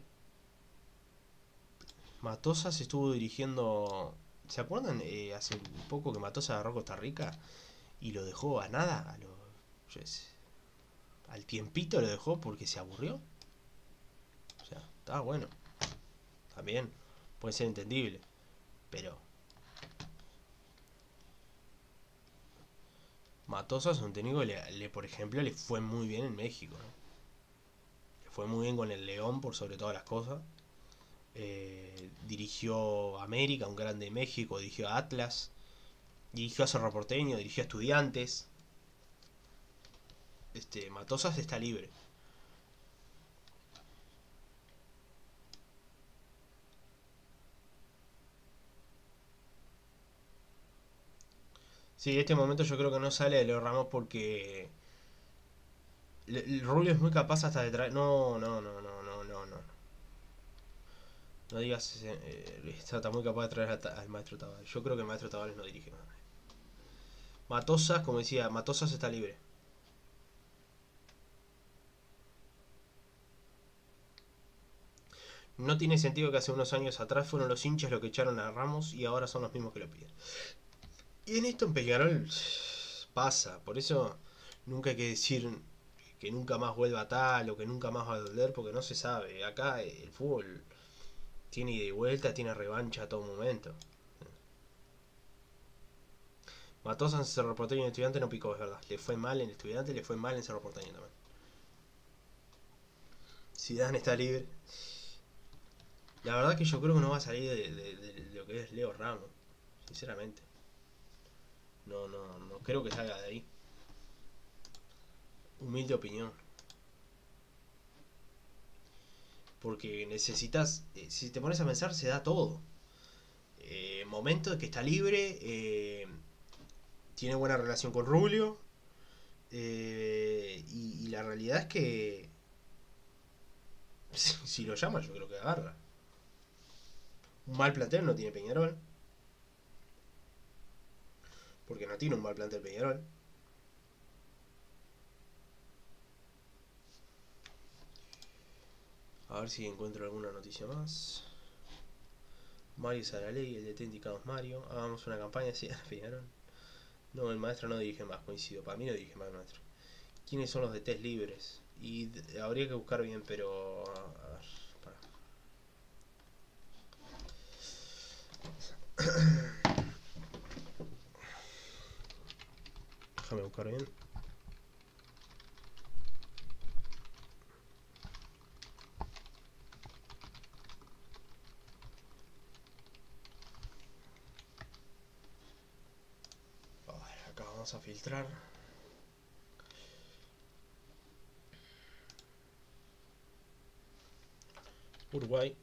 Matosas estuvo dirigiendo. ¿Se acuerdan? Eh, hace un poco que Matosas agarró Costa Rica y lo dejó a nada. A lo, yo sé, al tiempito lo dejó porque se aburrió. O sea, estaba bueno. También puede ser entendible. Pero Matosas, un técnico, le, le, por ejemplo, le fue muy bien en México, ¿no? Le fue muy bien con el León por sobre todas las cosas. Eh, dirigió América, un grande de México, dirigió a Atlas, dirigió a Cerro Porteño, dirigió a Estudiantes. Este, Matosas está libre. Sí, en este momento yo creo que no sale de Leo Ramos porque el Rubio es muy capaz hasta de traer. No, no, no, no, no, no, no. No digas, eh, está muy capaz de traer a, al maestro Tavares. Yo creo que el maestro Tavares no dirige nada. Matosas, como decía, Matosas está libre. No tiene sentido que hace unos años atrás fueron los hinchas los que echaron a Ramos y ahora son los mismos que lo piden. Y en esto en Peñarol pasa, por eso nunca hay que decir que nunca más vuelva tal o que nunca más va a doler porque no se sabe. Acá el fútbol tiene ida y vuelta, tiene revancha a todo momento. Matosas en Cerro Porteño en Estudiante no picó, es verdad. Le fue mal en Estudiante, le fue mal en Cerro Porteño también. Zidane está libre. La verdad que yo creo que no va a salir de, de, de, de lo que es Leo Ramos, sinceramente. No, no, no creo que salga de ahí. Humilde opinión. Porque necesitas, eh, si te pones a pensar, se da todo. Eh, momento de que está libre, eh, tiene buena relación con Rubio. Eh, y, y la realidad es que si lo llama, yo creo que agarra. Un mal plantel no tiene Peñarol. Porque no tiene un mal plantel Peñarol. A ver si encuentro alguna noticia más. Mario Saralegui, el de T indicados Mario. Hagamos una campaña así a Peñarol. No, el maestro no dirige más, coincido. Para mí no dirige más el maestro. ¿Quiénes son los de test libres? Y de, habría que buscar bien, pero. A ver, para. Déjame buscar bien. A ver, acá vamos a filtrar. Uruguay.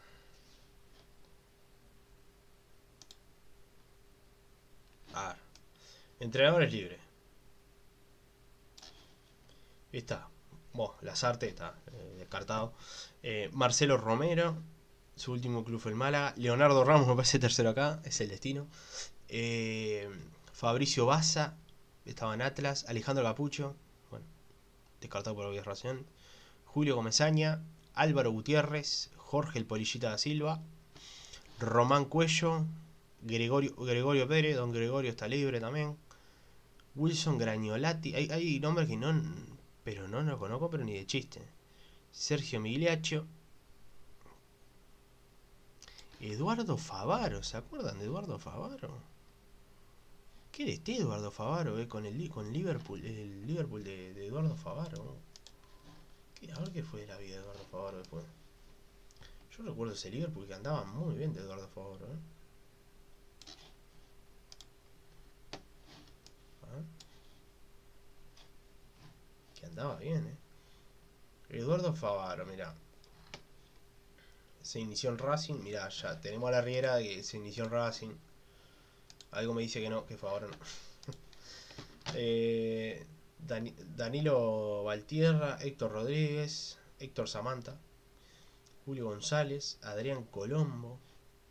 A ver. Entrenadores libres. Está. Bueno, Lazarte está eh, descartado. Eh, Marcelo Romero. Su último club fue el Málaga. Leonardo Ramos me parece tercero acá. Es el destino. Eh, Fabricio Baza. Estaba en Atlas. Alejandro Capucho. Bueno, descartado por obvias razones. Julio Comesaña. Álvaro Gutiérrez. Jorge el Polillita da Silva. Román Cuello. Gregorio, Gregorio Pérez. Don Gregorio está libre también. Wilson Gragnolati. Hay, hay nombres que no. Pero no lo conozco, pero ni de chiste. Sergio Migliaccio. Eduardo Favaro. ¿Se acuerdan de Eduardo Favaro? ¿Qué era este Eduardo Favaro? Eh? Con el con Liverpool. El Liverpool de, de Eduardo Favaro. ¿Qué, a ver qué fue de la vida de Eduardo Favaro después. Yo recuerdo ese Liverpool que andaba muy bien de Eduardo Favaro. ¿eh? ¿Ah? Que andaba bien, ¿eh? Eduardo Favaro, mirá. Se inició en Racing. Mirá, ya tenemos a la Riera que se inició en Racing. Algo me dice que no, que fue ahora no. eh, Dan Danilo Valtierra, Héctor Rodríguez, Héctor Samantha, Julio González, Adrián Colombo,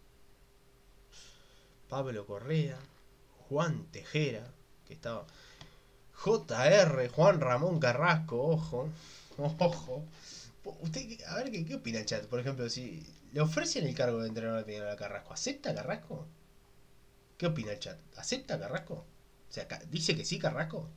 Pablo Correa, Juan Tejera, que estaba. J R, Juan Ramón Carrasco, ojo. Ojo. Usted, a ver, ¿qué, qué opina el chat? Por ejemplo, si le ofrecen el cargo de entrenador de a Carrasco, ¿acepta Carrasco? ¿Qué opina el chat? ¿Acepta Carrasco? O sea, ¿dice que sí Carrasco?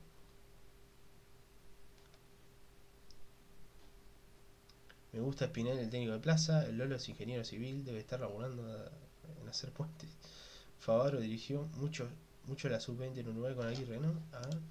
Me gusta Espinel, el técnico de Plaza. El Lolo es ingeniero civil, debe estar laburando en hacer puentes. Favaro dirigió mucho, mucho la sub veinte en Uruguay con Aguirre, ¿no? A ver.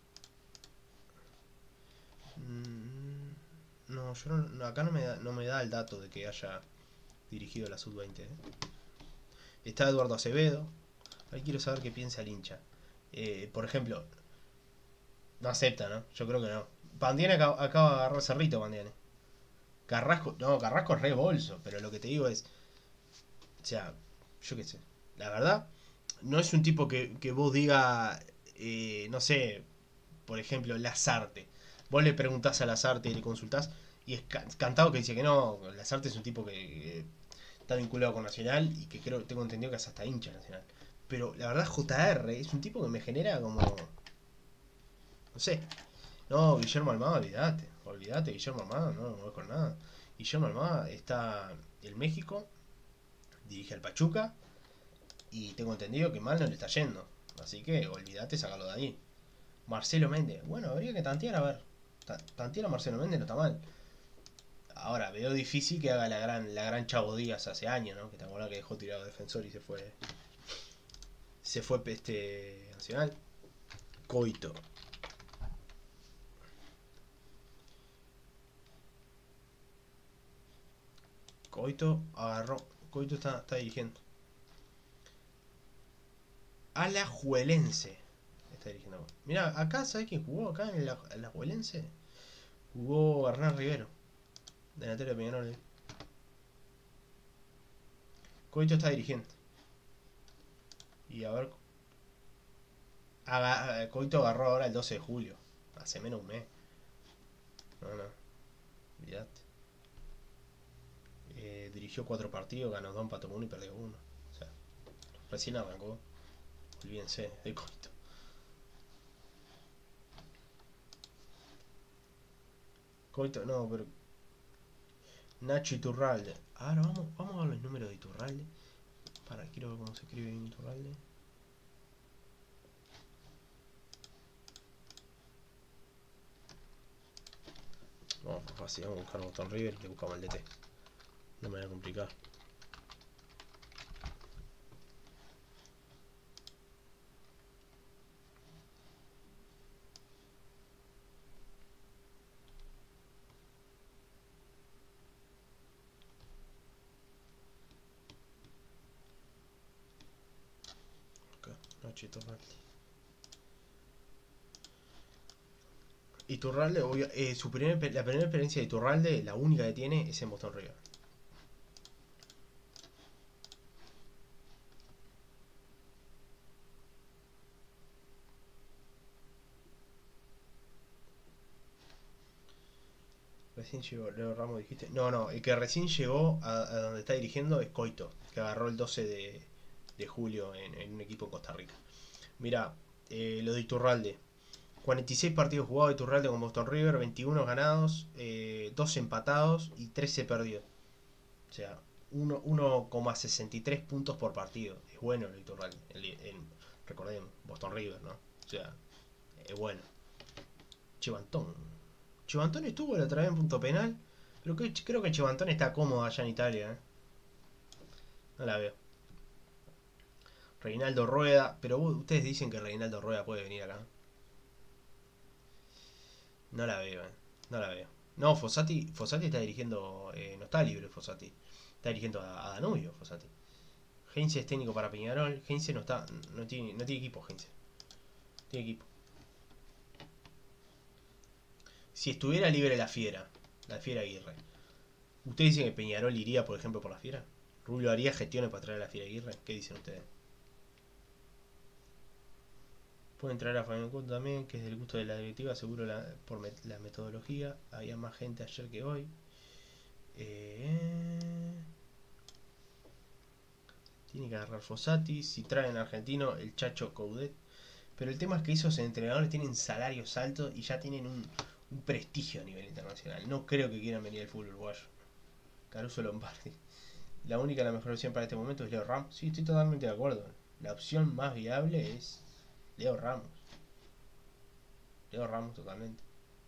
Mm, no, yo no, no, acá no me, da, no me da el dato de que haya dirigido la sub veinte. ¿eh? Está Eduardo Acevedo. Ahí quiero saber qué piensa el hincha. Eh, por ejemplo, no acepta, ¿no? Yo creo que no. Pandiane acaba, acaba de agarrar Cerrito, Pandiane. Carrasco, no, Carrasco es re bolso, pero lo que te digo es, o sea, yo qué sé, la verdad, no es un tipo que, que vos diga, eh, no sé, por ejemplo, Lazarte. Vos le preguntás a Lazarte y le consultás, y es cantado que dice que no, Lazarte es un tipo que eh, está vinculado con Nacional y que creo, tengo entendido que es hasta hincha Nacional. Pero la verdad, J R es un tipo que me genera como, no sé, no, Guillermo Almada, olvídate. Olvídate, Guillermo Almada, no, no voy con nada. Guillermo Almada está en México, dirige al Pachuca y tengo entendido que mal no le está yendo. Así que olvídate, sacarlo de ahí. Marcelo Méndez, bueno, habría que tantear a ver. Tantear a Marcelo Méndez no está mal. Ahora, veo difícil que haga la gran, la gran Chavo Díaz hace años, ¿no? Que te acuerdas que dejó tirado defensor y se fue. Se fue este Nacional. Coito. Coito agarró. Coito está, está dirigiendo. Alajuelense. Está dirigiendo. Mira, acá, ¿sabes quién jugó? Acá en la Alajuelense. Jugó Hernán Rivero. Delantero de Peñarol. Coito está dirigiendo. Y a ver. Aga, Coito agarró ahora el doce de julio. Hace menos un mes. No, no. Mirate. Eh, dirigió cuatro partidos, ganó dos, empató uno y perdió uno. O sea, recién arrancó. Olvídense de Coito. Coito, no, pero. Nacho Iturralde. Ahora vamos, vamos a ver los números de Iturralde. Para, quiero ver cómo se escribe bien Iturralde. Vamos, más fácil, vamos a buscar un botón River y le buscamos el D T. No me voy a complicar. Nacho Iturralde. Iturralde, obvio, eh, su primer, la primera experiencia de Iturralde, la única que tiene, es en Boston River. Recién llegó, Leo Ramos dijiste. No, no, el que recién llegó a, a donde está dirigiendo es Coito, que agarró el doce de, de julio en, en un equipo en Costa Rica. Mira, eh, lo de Iturralde. cuarenta y seis partidos jugados de Iturralde con Boston River, veintiuno ganados, eh, dos empatados y trece perdidos. O sea, uno coma sesenta y tres puntos por partido. Es bueno el Iturralde. El, el, recordemos, Boston River, ¿no? O sea, es bueno. Chivantón. Chivantón estuvo la otra vez en punto penal. Pero que, creo que Chivantón está cómodo allá en Italia. ¿eh? No la veo. Reinaldo Rueda. Pero ustedes dicen que Reinaldo Rueda puede venir acá. No la veo, eh. No la veo. No, Fossati, Fossati está dirigiendo. Eh, no está libre Fossati. Está dirigiendo a, a Danubio, Fossati. Heinze es técnico para Peñarol. Heinze no está. No tiene, no tiene equipo, Heinze. Tiene equipo. Si estuviera libre la fiera. La fiera Aguirre. ¿Ustedes dicen que Peñarol iría, por ejemplo, por la Fiera? ¿Rubio haría gestiones para traer a la Fiera Aguirre? ¿Qué dicen ustedes? Pueden traer a Fabián Couto también, que es del gusto de la directiva, seguro la, por met, la metodología. Había más gente ayer que hoy. Eh, tiene que agarrar Fossati. Si traen argentino, el Chacho Coudet. Pero el tema es que esos entrenadores tienen salarios altos y ya tienen un, un prestigio a nivel internacional. No creo que quieran venir al fútbol uruguayo. Caruso Lombardi. La única, la mejor opción para este momento es Leo Ramos. Sí, estoy totalmente de acuerdo. La opción más viable es Leo Ramos. Leo Ramos totalmente.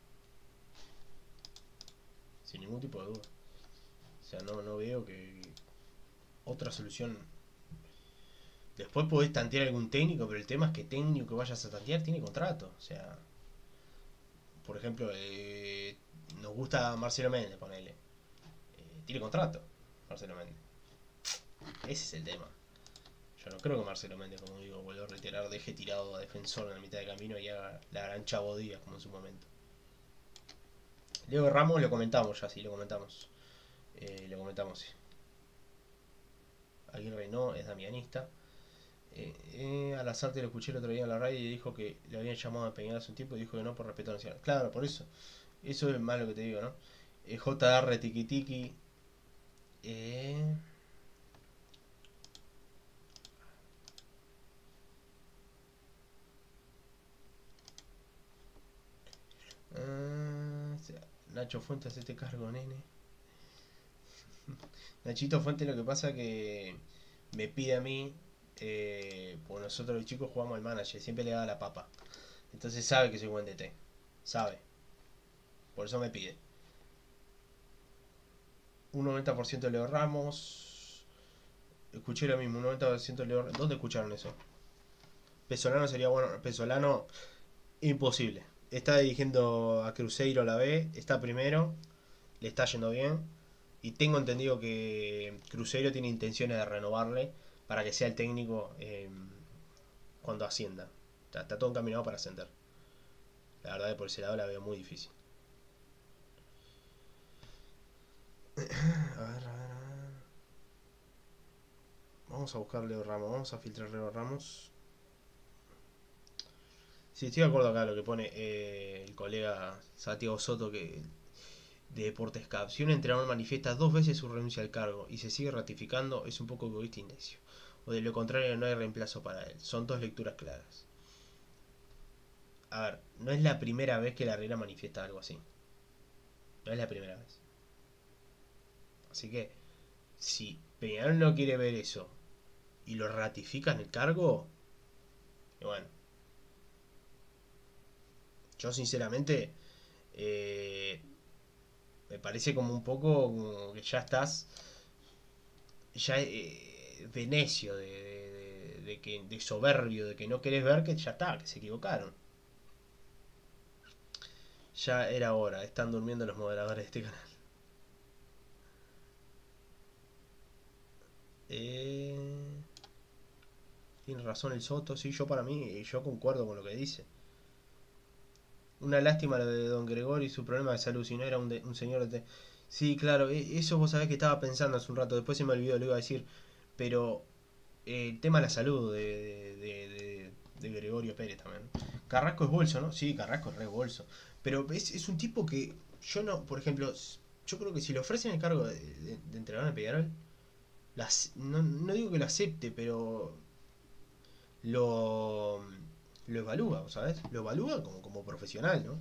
Sin ningún tipo de duda. O sea, no, no veo que otra solución. Después podés tantear algún técnico, pero el tema es que técnico que vayas a tantear tiene contrato. O sea, por ejemplo, eh, nos gusta Marcelo Méndez, ponele. Eh, tiene contrato, Marcelo Méndez. Ese es el tema. Yo no creo que Marcelo Méndez, como digo, vuelvo a reiterar, deje tirado a Defensor en la mitad de camino y haga la gran Chavo Díaz como en su momento. Leo Ramos lo comentamos ya, sí, lo comentamos. Eh, lo comentamos, sí. Aguirre no, es damianista. Eh, eh, a Lazarte lo escuché el otro día en la radio y dijo que le habían llamado a Peñarol hace un tiempo y dijo que no por respeto nacional. Claro, por eso. Eso es más lo que te digo, ¿no? Eh, J R Tiki Tiki. Eh, uh, Nacho Fuentes, este cargo, nene. Nachito Fuentes, lo que pasa que me pide a mí, eh, porque nosotros los chicos jugamos al manager, siempre le da la papa. Entonces sabe que soy buen D T. Sabe. Por eso me pide. Un noventa por ciento de Leo Ramos. Escuché lo mismo, un noventa por ciento de Leo Ramos. ¿Dónde escucharon eso? Pesolano sería bueno. Pesolano, imposible. Está dirigiendo a Cruzeiro la B. Está primero. Le está yendo bien. Y tengo entendido que Cruzeiro tiene intenciones de renovarle para que sea el técnico eh, cuando ascienda. Está, está todo encaminado para ascender. La verdad que por ese lado la veo muy difícil. A ver, a ver, a ver. Vamos a buscar Leo Ramos. Vamos a filtrar Leo Ramos. Sí, estoy de acuerdo acá lo que pone eh, el colega Santiago Soto, que de Deportes Cap. Si un entrenador manifiesta dos veces su renuncia al cargo y se sigue ratificando, es un poco egoísta y necio. O de lo contrario, no hay reemplazo para él. Son dos lecturas claras. A ver, no es la primera vez que la Herrera manifiesta algo así. No es la primera vez. Así que, si Peñarol no quiere ver eso y lo ratifica en el cargo, y bueno, yo sinceramente eh, me parece como un poco como que ya estás ya eh, de necio, de, de, de, que, de soberbio, de que no querés ver que ya está, que se equivocaron. Ya era hora, están durmiendo los moderadores de este canal. Eh, tiene razón el Soto, sí, yo para mí, yo concuerdo con lo que dice. Una lástima lo de don Gregorio y su problema de salud, si no era un, de, un señor de... Sí, claro, eso vos sabés que estaba pensando hace un rato, después se me olvidó, lo iba a decir, pero eh, el tema de la salud de, de, de, de Gregorio Pérez también. Carrasco es bolso, ¿no? Sí, Carrasco es re bolso. Pero es, es un tipo que yo no, por ejemplo, yo creo que si le ofrecen el cargo de, de, de entrenador de Peñarol, las, no, no digo que lo acepte, pero lo, lo evalúa, ¿sabes? Lo evalúa como, como profesional, ¿no?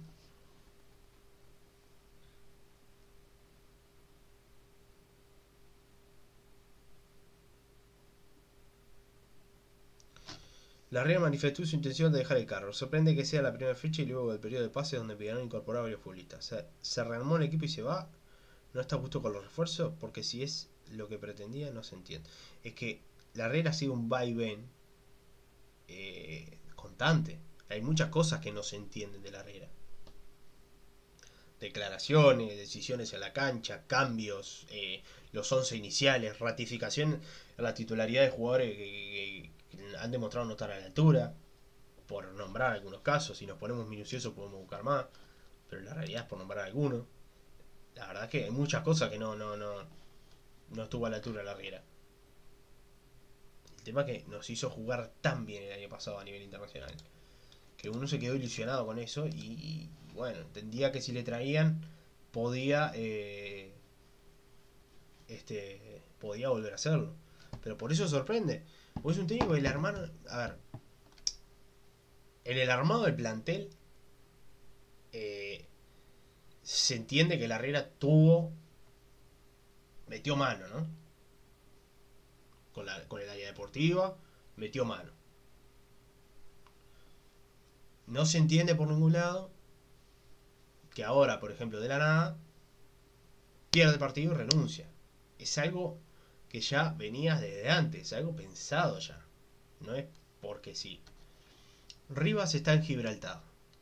La Real manifestó su intención de dejar el cargo. Sorprende que sea la primera fecha y luego del periodo de pase donde pidieron incorporar a varios futbolistas. O sea, se rearmó el equipo y se va. No está justo con los refuerzos porque si es lo que pretendía no se entiende. Es que la Real ha sido un vaivén eh, constante. Hay muchas cosas que no se entienden de la Herrera. Declaraciones, decisiones en la cancha, cambios, eh, los once iniciales, ratificación a la titularidad de jugadores que, que, que han demostrado no estar a la altura, por nombrar algunos casos. Si nos ponemos minuciosos podemos buscar más, pero la realidad es por nombrar algunos. la verdad es que hay muchas cosas que no, no, no, no estuvo a la altura de la Riera. El tema es que nos hizo jugar tan bien el año pasado a nivel internacional, que uno se quedó ilusionado con eso y, y bueno, entendía que si le traían podía eh, este podía volver a hacerlo. Pero por eso sorprende. Porque es un técnico que el hermano, a ver, en el armado del plantel eh, se entiende que la Riera tuvo, metió mano, ¿no? Con, la, con el área deportiva, metió mano. No se entiende por ningún lado que ahora, por ejemplo, de la nada, pierde el partido y renuncia. Es algo que ya venía desde antes, es algo pensado ya. No es porque sí. Rivas está en Gibraltar.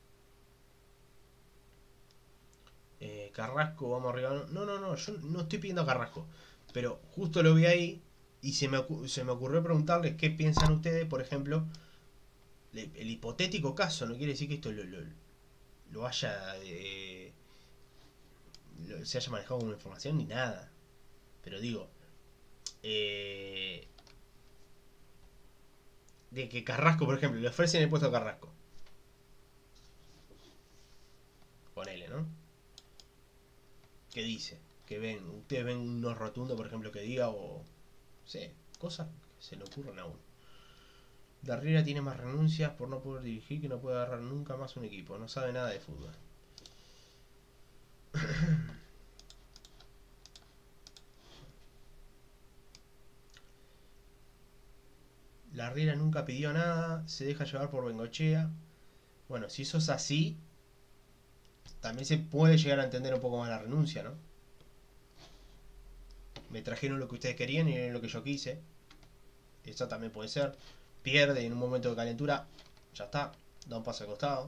Eh, Carrasco, vamos arriba. No, no, no, yo no estoy pidiendo a Carrasco. Pero justo lo vi ahí y se me, se me ocurrió preguntarles qué piensan ustedes, por ejemplo, el hipotético caso. No quiere decir que esto lo, lo, lo haya... Eh, lo, se haya manejado como información ni nada. Pero digo, eh, de que Carrasco, por ejemplo, le ofrecen el puesto a Carrasco. Ponele, ¿no? ¿Qué dice? Que ven, ustedes ven unos rotundos, por ejemplo, que diga o... Sí, cosas que se le ocurren a uno. Darriera tiene más renuncias por no poder dirigir que no puede agarrar nunca más un equipo. No sabe nada de fútbol. Larriera nunca pidió nada, se deja llevar por Bengochea. Bueno, si eso es así, también se puede llegar a entender un poco más la renuncia, ¿no? Me trajeron lo que ustedes querían y no lo que yo quise. Eso también puede ser. Pierde en un momento de calentura, ya está, da un paso al costado.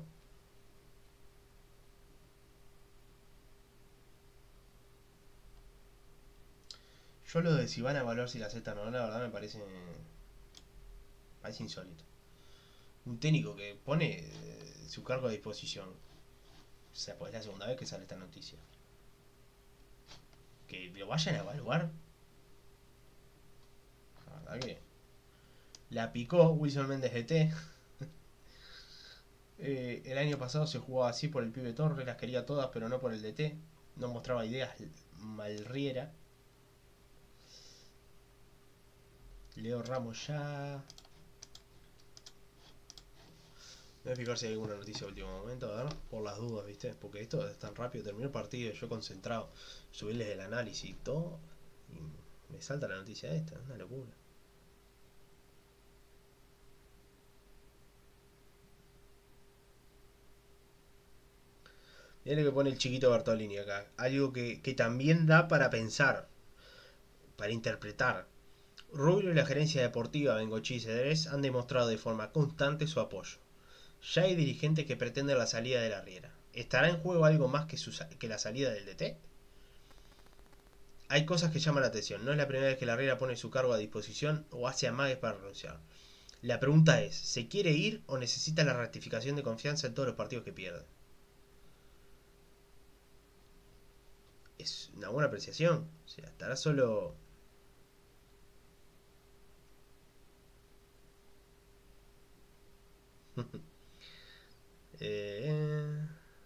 Yo lo de si van a evaluar si la aceptan o no, la verdad me parece. Parece insólito. Un técnico que pone eh, su cargo a disposición. O sea, pues es la segunda vez que sale esta noticia. Que lo vayan a evaluar. La verdad que. La picó Wilson Méndez G T. eh, el año pasado se jugaba así por el pibe Torres, las quería todas, pero no por el D T. No mostraba ideas Malriera. Leo Ramos ya. Voy a fijar si hay alguna noticia de último momento, a ver, por las dudas, ¿viste? Porque esto es tan rápido, terminó el partido, yo concentrado, subirles el análisis y todo, y me salta la noticia esta, es una locura. Mirá lo que pone el chiquito Bertolini acá, algo que, que también da para pensar, para interpretar. Rubio y la gerencia deportiva Bengochea y Cedrés han demostrado de forma constante su apoyo. Ya hay dirigentes que pretenden la salida de la Riera. ¿Estará en juego algo más que, su, que la salida del D T? Hay cosas que llaman la atención. No es la primera vez que la Riera pone su cargo a disposición o hace amagues para renunciar. La pregunta es, ¿se quiere ir o necesita la ratificación de confianza en todos los partidos que pierde? Es una buena apreciación. O sea, estará solo... eh...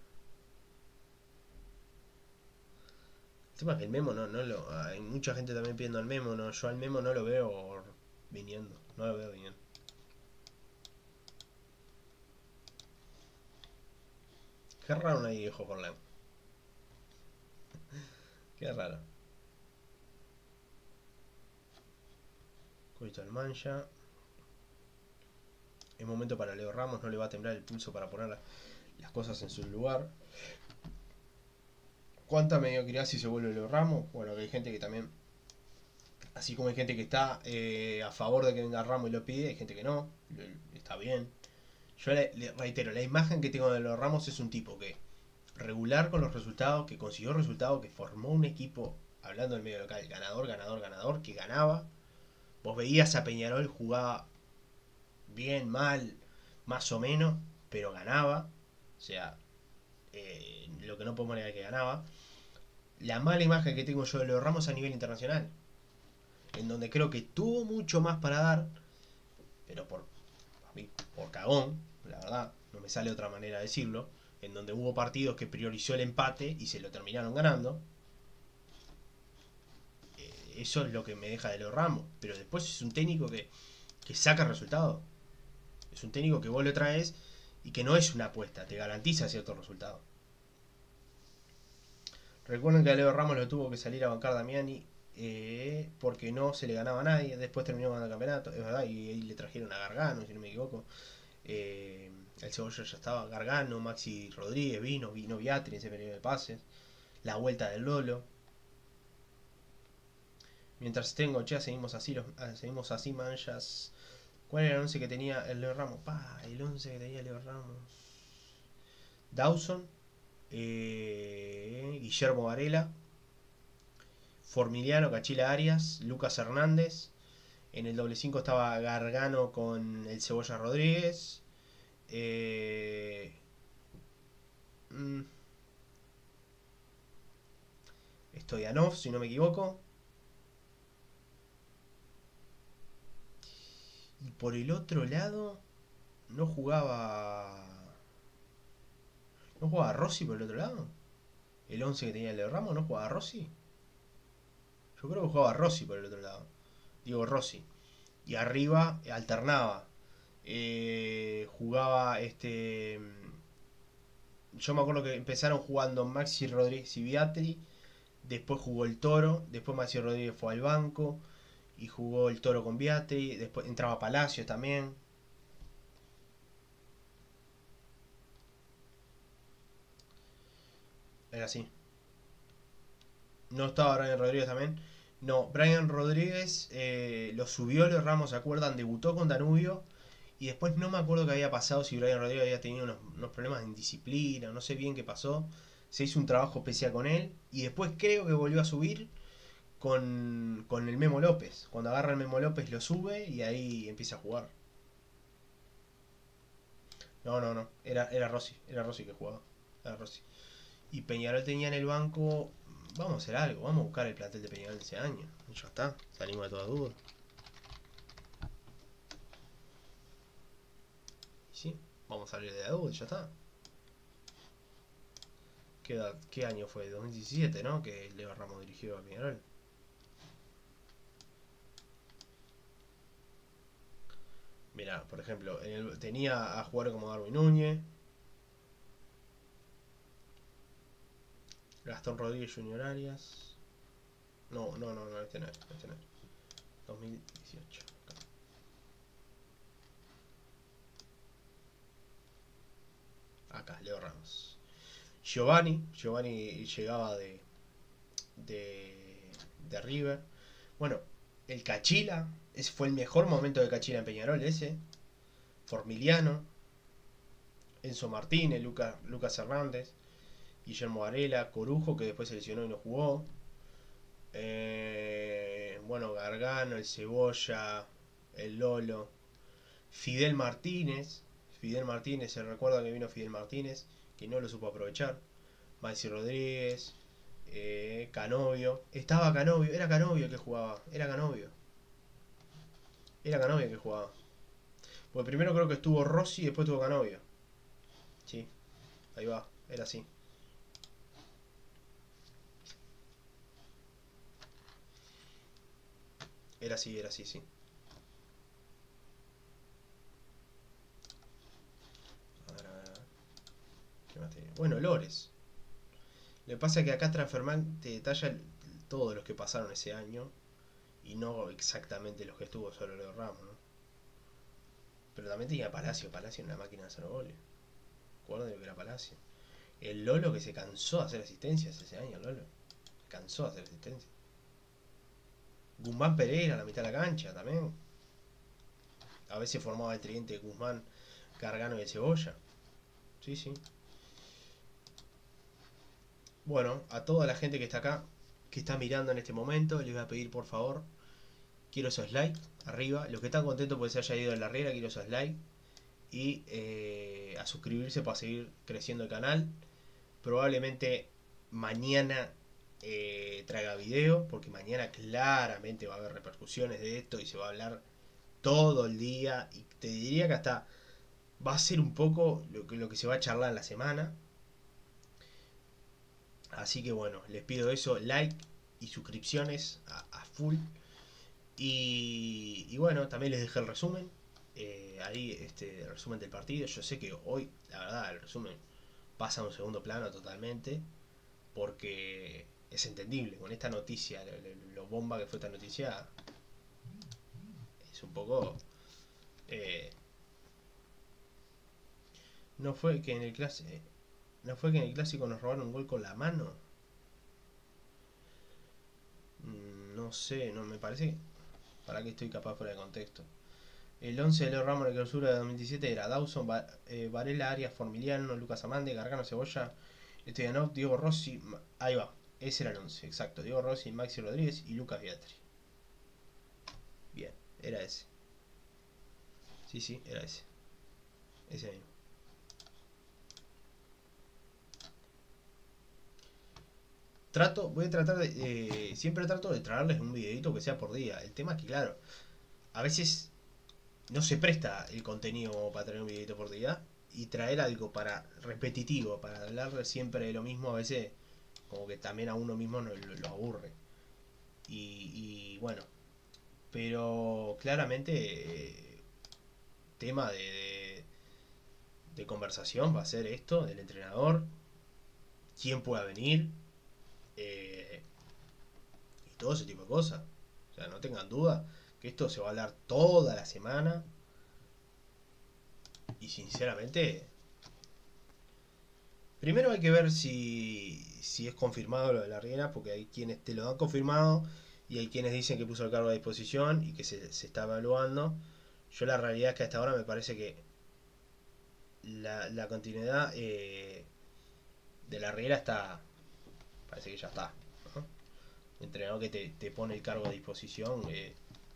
El tema es que el Memo no, no lo... Hay mucha gente también pidiendo al Memo. No, yo al Memo no lo veo viniendo. No lo veo viniendo. Qué raro nadie dijo Forlán. Qué raro. Coito al mancha. Es momento para Leo Ramos. No le va a temblar el pulso para poner las cosas en su lugar. ¿Cuánta mediocridad si se vuelve Leo Ramos? Bueno, que hay gente que también... Así como hay gente que está eh, a favor de que venga Ramos y lo pide, hay gente que no. Está bien. Yo le, le reitero, la imagen que tengo de Leo Ramos es un tipo que regular con los resultados, que consiguió resultados, que formó un equipo, hablando del medio local, ganador, ganador, ganador, que ganaba. Vos veías a Peñarol, jugaba bien, mal, más o menos, pero ganaba. O sea, eh, lo que no podemos negar es que ganaba. la mala imagen que tengo yo de Leo Ramos a nivel internacional. En donde creo que tuvo mucho más para dar, pero por, a mí, por cagón, la verdad, no me sale otra manera de decirlo. En donde hubo partidos que priorizó el empate y se lo terminaron ganando. Eh, eso es lo que me deja de Leo Ramos. Pero después es un técnico que, que saca resultados. Es un técnico que vos lo traes y que no es una apuesta, te garantiza ciertos resultados. Recuerden que a Leo Ramos lo tuvo que salir a bancar Damiani eh, porque no se le ganaba a nadie. Después terminó ganando el campeonato, es verdad, y ahí le trajeron a Gargano, si no me equivoco. Eh, el Cebolla ya estaba, Gargano, Maxi Rodríguez, vino, vino Beatriz en ese periodo de pases. La vuelta del Lolo. Mientras tengo, che, seguimos así, los, seguimos así, manchas. ¿Cuál era el once que tenía el Leo Ramos? Pa, el once que tenía Leo Ramos. Dawson, eh, Guillermo Varela, Formiliano, Cachila Arias, Lucas Hernández. En el doble cinco estaba Gargano con el Cebolla Rodríguez. Eh, mm, Stoyanov, si no me equivoco. Y por el otro lado, no jugaba. ¿No jugaba Rossi por el otro lado? El once que tenía el de Ramos, ¿no jugaba Rossi? Yo creo que jugaba Rossi por el otro lado. Diego Rossi. Y arriba alternaba. Eh, jugaba este. Yo me acuerdo que empezaron jugando Maxi Rodríguez y Beatri. Después jugó el Toro. Después Maxi Rodríguez fue al banco. Y jugó el Toro con Beatri. Después entraba Palacios también. Era así. No estaba Brian Rodríguez también. No, Brian Rodríguez eh, lo subió los Ramos, ¿se acuerdan? Debutó con Danubio. Y después no me acuerdo qué había pasado, si Brian Rodríguez había tenido unos, unos problemas de indisciplina, no sé bien qué pasó. Se hizo un trabajo especial con él. Y después creo que volvió a subir con, con el Memo López. Cuando agarra el Memo López lo sube y ahí empieza a jugar. No, no, no. Era, era Rossi. Era Rossi que jugaba. Era Rossi. Y Peñarol tenía en el banco. Vamos a hacer algo. Vamos a buscar el plantel de Peñarol de ese año. Y ya está. Salimos de toda duda. Sí. Vamos a salir de la duda y ya está. ¿Qué, edad, ¿Qué año fue? dos mil diecisiete, ¿no? Que Leo Ramos dirigió a Peñarol. Mira, por ejemplo, en el, tenía a jugar como Darwin Núñez, Gastón Rodríguez Junior Arias. No, no, no, no, este no es, este no es. dos mil dieciocho. Acá, Leo Ramos. Giovanni, Giovanni llegaba de, de, de River. Bueno, el Cachila, ese fue el mejor momento de Cachila en Peñarol, ese. Formiliano, Enzo Martínez, Lucas, Lucas Hernández, Guillermo Varela, Corujo, que después se lesionó y no jugó. Eh, bueno, Gargano, el Cebolla, el Lolo, Fidel Martínez. Fidel Martínez, se recuerda que vino Fidel Martínez, que no lo supo aprovechar. Maxi Rodríguez, eh, Canovio. Estaba Canovio, era Canovio el que jugaba. Era Canovio. Era Canovio el que jugaba. Porque primero creo que estuvo Rossi y después estuvo Canovio. Sí, ahí va, era así. Era así, era así, sí. A ver, a ver, a ver. ¿Qué más tenía? Bueno, Lores. Lo que pasa es que acá Transfermarkt te detalla todos los que pasaron ese año y no exactamente los que estuvo solo Leo Ramos, ¿no? Pero también tenía Palacio, Palacio en una máquina de hacer goles. Recuerden lo que era Palacio. El Lolo que se cansó de hacer asistencias ese año, el Lolo. Se cansó de hacer asistencias. Guzmán Pereira a la mitad de la cancha también. A veces formaba el tridente de Guzmán, Gargano y el Cebolla. Sí, sí. Bueno, a toda la gente que está acá, que está mirando en este momento, les voy a pedir por favor, quiero esos likes arriba. Los que están contentos porque se haya ido en la riera, quiero esos likes. Y eh, a suscribirse para seguir creciendo el canal. Probablemente mañana eh, traiga video, porque mañana claramente va a haber repercusiones de esto y se va a hablar todo el día. Y te diría que hasta va a ser un poco lo que, lo que se va a charlar en la semana. Así que bueno, les pido eso, like y suscripciones a, a full. Y, y bueno, también les dejé el resumen. Eh, ahí este el resumen del partido. Yo sé que hoy, la verdad, el resumen pasa a un segundo plano totalmente. Porque es entendible. Con esta noticia, lo, lo- lo bomba que fue esta noticia, es un poco... eh, no fue que en el clásico... No fue que en el clásico nos robaron un gol con la mano. Mm, No sé, no me parece. Para que estoy capaz fuera de contexto. El once de Leo Ramos en la clausura de dos mil diecisiete era Dawson, Va- eh, Varela, Arias, Formiliano, Lucas Amande, Gargano, Cebolla, Stoyanov, Diego Rossi. Ma- Ahí va, ese era el once, exacto. Diego Rossi, Maxi Rodríguez y Lucas Beatri. Bien, era ese. Sí, sí, era ese. Ese mismo. Trato, voy a tratar de. Eh, siempre trato de traerles un videito que sea por día. El tema es que, claro, a veces no se presta el contenido para traer un videito por día. Y traer algo para repetitivo, para hablar siempre de lo mismo, a veces como que también a uno mismo lo, lo aburre. Y, y bueno, pero claramente eh, tema de, de, de conversación va a ser esto del entrenador, quién pueda venir eh, y todo ese tipo de cosas. O sea, no tengan duda que esto se va a hablar toda la semana y sinceramente, primero hay que ver si, si es confirmado lo de la Riera, porque hay quienes te lo han confirmado y hay quienes dicen que puso el cargo a disposición y que se, se está evaluando. Yo la realidad es que hasta ahora me parece que la, la continuidad eh, de la Riera está, parece que ya está, ¿no? El entrenador que te, te pone el cargo a disposición, eh,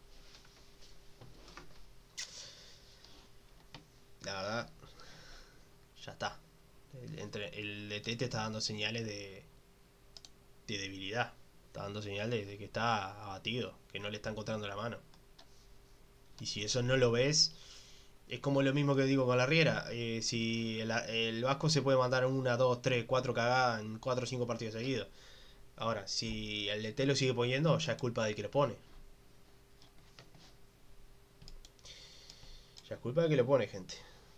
la verdad, ya está. El, entre, el D T te está dando señales de, de debilidad, está dando señales de que está abatido, que no le está encontrando la mano. Y si eso no lo ves, es como lo mismo que digo con la Riera. Eh, si el, el Vasco se puede mandar una, dos, tres, cuatro cagadas en cuatro o cinco partidos seguidos. Ahora, si el D T lo sigue poniendo, ya es culpa del que lo pone. Ya es culpa del que lo pone, gente.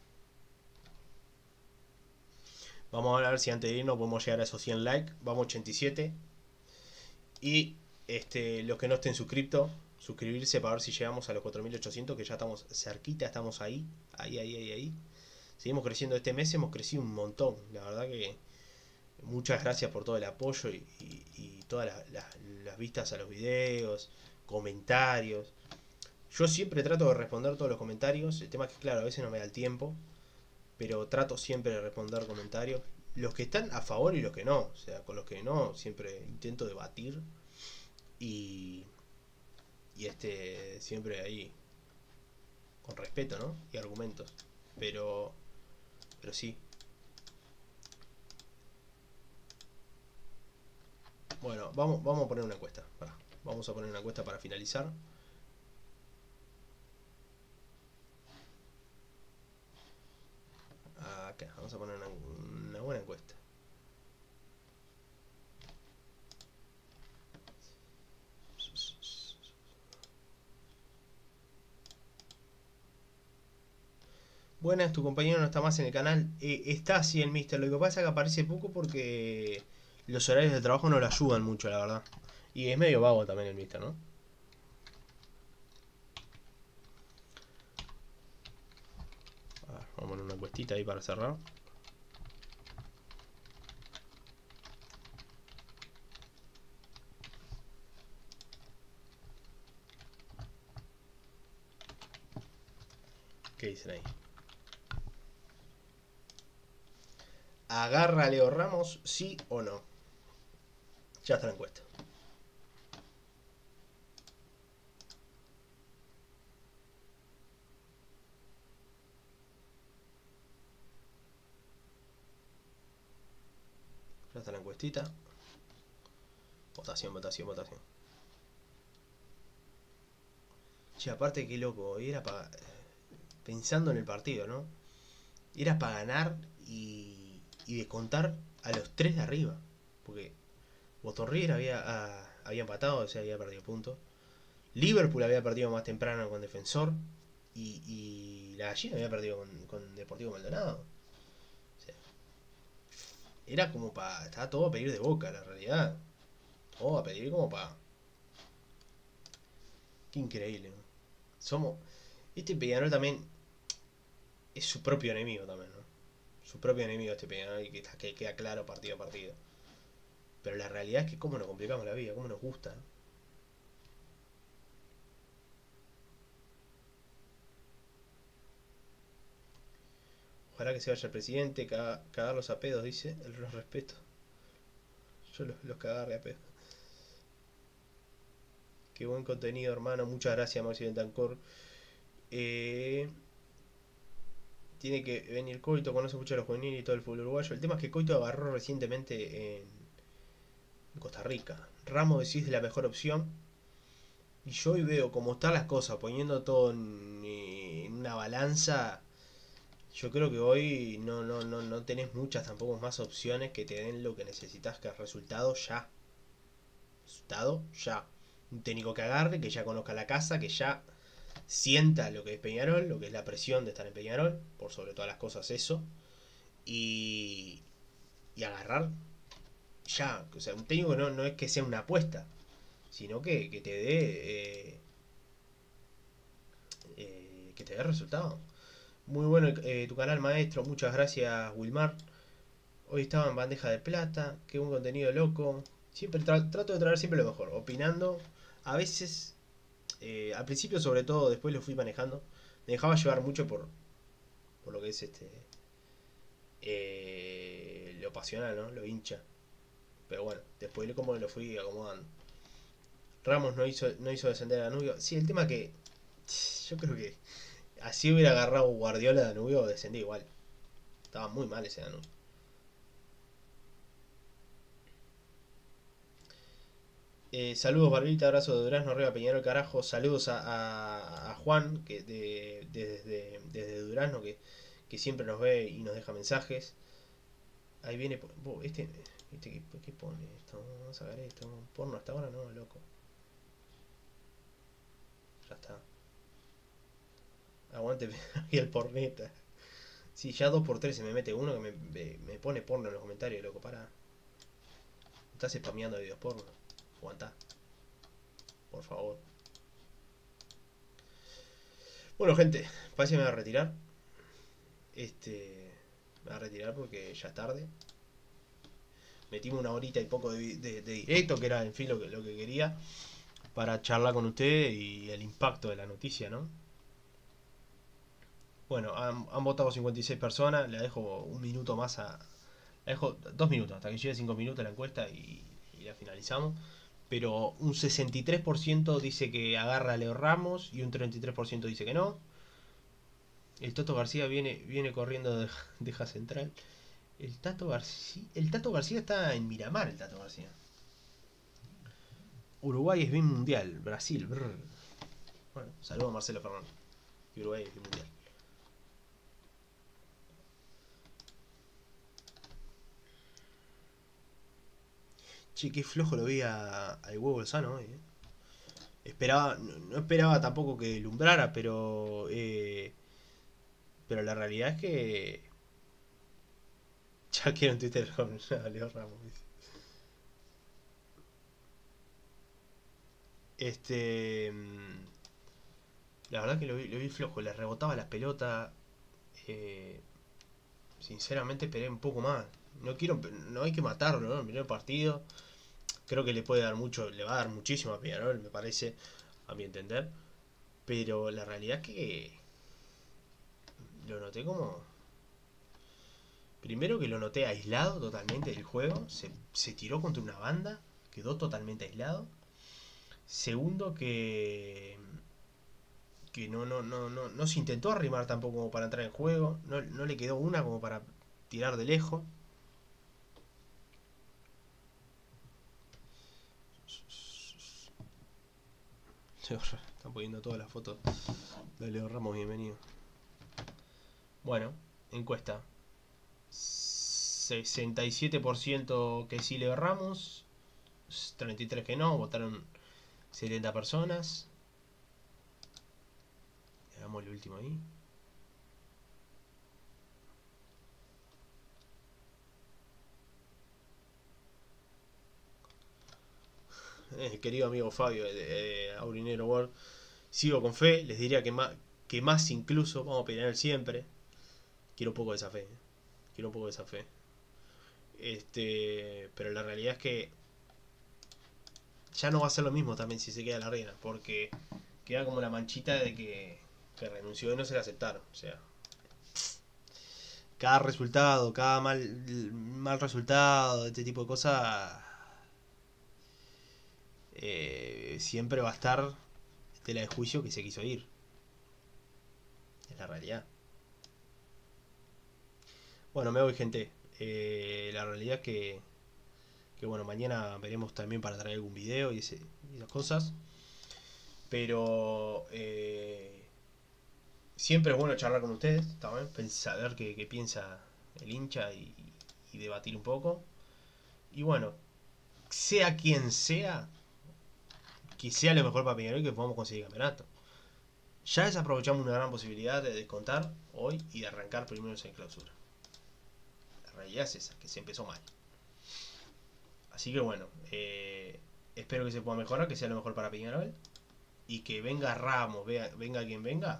Vamos a ver si antes de irnos podemos llegar a esos cien likes. Vamos a ochenta y siete. Y este, los que no estén suscritos, suscribirse para ver si llegamos a los cuatro mil ochocientos, que ya estamos cerquita, estamos ahí. Ahí, ahí, ahí, ahí. Seguimos creciendo este mes, hemos crecido un montón. La verdad que muchas gracias por todo el apoyo y, y, y todas las, las, las vistas a los videos, comentarios. Yo siempre trato de responder todos los comentarios. El tema es que, claro, a veces no me da el tiempo, pero trato siempre de responder comentarios. Los que están a favor y los que no. O sea, con los que no, siempre intento debatir. Y, y este, siempre ahí, con respeto, ¿no? Y argumentos. Pero, pero sí. Bueno, vamos, vamos a poner una encuesta. Pará. Vamos a poner una encuesta para finalizar. Acá, vamos a poner una, una buena encuesta. Buenas, tu compañero no está más en el canal. Eh, está así el Mister. Lo que pasa es que aparece poco porque los horarios de trabajo no lo ayudan mucho, la verdad. Y es medio vago también el Mister, ¿no? A ver, vamos a poner una encuestita ahí para cerrar. ¿Qué dicen ahí? ¿Agarra a Leo Ramos, sí o no? Ya está la encuesta. Ya está la encuestita. Votación, votación, votación. Che, aparte qué loco, era para... Pensando en el partido, ¿no? Era para ganar y, y descontar a los tres de arriba. Porque Boston River había, ah, había empatado, o sea, había perdido puntos. Liverpool había perdido más temprano con Defensor. Y, y la Gallina había perdido con, con Deportivo Maldonado. O sea, era como para... Estaba todo a pedir de Boca, la realidad. Todo a pedir como para... Qué increíble, ¿no? Somos... Este Peñarol también es su propio enemigo también, ¿no? Su propio enemigo este Peñarol y que, que queda claro partido a partido. Pero la realidad es que cómo nos complicamos la vida, cómo nos gusta, ¿no? Ojalá que se vaya el presidente, caga, cagarlos a pedos, dice. Los respeto. Yo los, los cagaré a pedos. Qué buen contenido, hermano. Muchas gracias, Maxi Bentancor. Eh, tiene que venir Coito, conoce mucho a los juveniles y todo el fútbol uruguayo. El tema es que Coito agarró recientemente en, en Costa Rica. Ramos decís de la mejor opción. Y yo hoy veo cómo están las cosas, poniendo todo en, en una balanza. Yo creo que hoy no, no, no, no tenés muchas tampoco más opciones que te den lo que necesitas, que es resultado ya. Resultado ya. Un técnico que agarre, que ya conozca la casa, que ya sienta lo que es Peñarol, lo que es la presión de estar en Peñarol, por sobre todas las cosas eso. Y, y agarrar ya. O sea, un técnico no, no es que sea una apuesta, sino que, que te dé... Eh, eh, que te dé resultado. Muy bueno eh, tu canal, maestro. Muchas gracias, Wilmar. Hoy estaba en bandeja de plata. Qué buen contenido, loco. Siempre tra trato de traer siempre lo mejor. Opinando. A veces, eh, al principio sobre todo, después lo fui manejando. Me dejaba llevar mucho por, por lo que es este... Eh, lo pasional, ¿no? Lo hincha. Pero bueno, después como lo fui acomodando. Ramos no hizo, no hizo descender a Danubio. Sí, el tema que... Yo creo que... Así hubiera agarrado Guardiola a Danubio, descendía igual. Estaba muy mal ese Danubio. Eh, saludos Barbita, abrazo de Durazno, arriba Peñarol, carajo. Saludos a, a, a Juan, que de, de, desde, desde Durazno, que, que siempre nos ve y nos deja mensajes. Ahí viene... Este, este ¿qué, ¿qué pone esto? Vamos a ver esto. Porno hasta ahora, no, loco. Ya está. Aguante y el porneta. Si sí, ya dos por tres se me mete uno que me, me, me pone porno en los comentarios, loco, para. Estás spameando videos porno. Aguantá. Por favor. Bueno, gente, parece que me voy a retirar. Este. Me voy a retirar porque ya es tarde. Metimos una horita y poco de, de, de directo, que era en fin lo que, lo que quería. Para charlar con ustedes y el impacto de la noticia, ¿no? Bueno, han, han votado cincuenta y seis personas. Le dejo un minuto más a. Le dejo dos minutos hasta que llegue cinco minutos la encuesta y, y la finalizamos. Pero un sesenta y tres por ciento dice que agarra a Leo Ramos y un treinta y tres por ciento dice que no. El Tato García viene, viene corriendo de, deja central. El Tato García. El Tato García está en Miramar, el Tato García. Uruguay es bien mundial. Brasil. Brr. Bueno, saludos a Marcelo Fernández. Uruguay es bien mundial. Che, qué flojo lo vi a, al huevo Lozano hoy, eh. Esperaba, no, no esperaba tampoco que lumbrara, pero eh, pero la realidad es que ya quiero en Twitter con Leo Ramos. Este, la verdad que lo vi, lo vi flojo, le rebotaba las pelotas. Eh, sinceramente esperé un poco más. No quiero, no hay que matarlo, ¿no? En el primer partido. Creo que le puede dar mucho, le va a dar muchísimo a Peñarol, me parece, a mi entender. Pero la realidad es que lo noté como... Primero que lo noté aislado totalmente del juego. Se, se tiró contra una banda. Quedó totalmente aislado. Segundo que... Que no, no, no, no, no se intentó arrimar tampoco como para entrar en juego. No, no le quedó una como para tirar de lejos. Están poniendo todas las fotos de Leo Ramos, bienvenido. Bueno, encuesta. sesenta y siete por ciento que sí Leo Ramos, treinta y tres que no, votaron setenta personas. Le damos el último ahí. Eh, querido amigo Fabio de eh, Aurinero World, sigo con fe, les diría que más, que más incluso, vamos a pelear siempre. Quiero un poco de esa fe, eh. quiero un poco de esa fe. Este, pero la realidad es que ya no va a ser lo mismo también si se queda la reina, porque queda como la manchita de que, que renunció y no se la aceptaron. O sea, cada resultado, cada mal, mal resultado, este tipo de cosas, eh, siempre va a estar tela de juicio que se quiso ir. Es la realidad. Bueno, me voy, gente. Eh, la realidad es que, que, bueno, mañana veremos también para traer algún video y, ese, y esas cosas. Pero eh, siempre es bueno charlar con ustedes, también, saber qué, qué piensa el hincha y, y debatir un poco. Y bueno, sea quien sea, que sea lo mejor para Peñarol y que podamos conseguir el campeonato. Ya desaprovechamos una gran posibilidad de descontar hoy y de arrancar primeros en clausura. La realidad es esa, que se empezó mal. Así que bueno, eh, espero que se pueda mejorar, que sea lo mejor para Peñarol. Y que venga Ramos, vea, venga quien venga,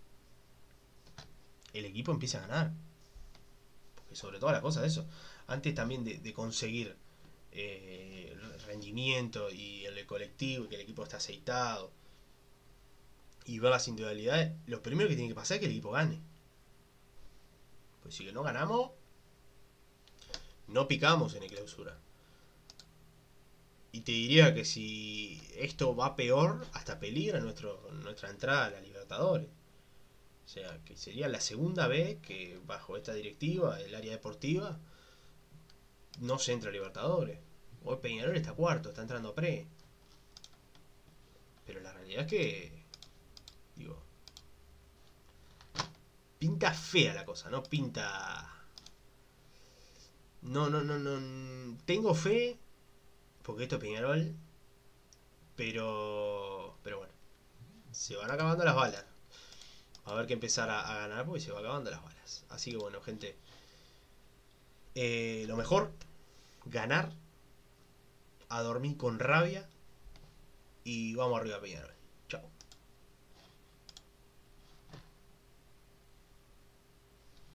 el equipo empieza a ganar. Porque sobre todo la cosa de eso. Antes también de, de conseguir eh, rendimiento y el colectivo, y que el equipo está aceitado, y ver las individualidades, lo primero que tiene que pasar es que el equipo gane. Pues si no ganamos, no picamos en el clausura. Y te diría que si esto va peor, hasta peligra nuestro, nuestra entrada a la Libertadores. O sea, que sería la segunda vez que bajo esta directiva, el área deportiva, no se entra a Libertadores. Hoy Peñarol está cuarto, está entrando a pre. Pero la realidad es que, digo, pinta fea la cosa, ¿no? Pinta... No, no, no, no. Tengo fe, porque esto es Peñarol, pero... Pero bueno, se van acabando las balas. Va a haber que empezar a, a ganar porque se van acabando las balas. Así que bueno, gente. Eh, lo mejor, ganar, a dormir con rabia y vamos arriba a Peñarol.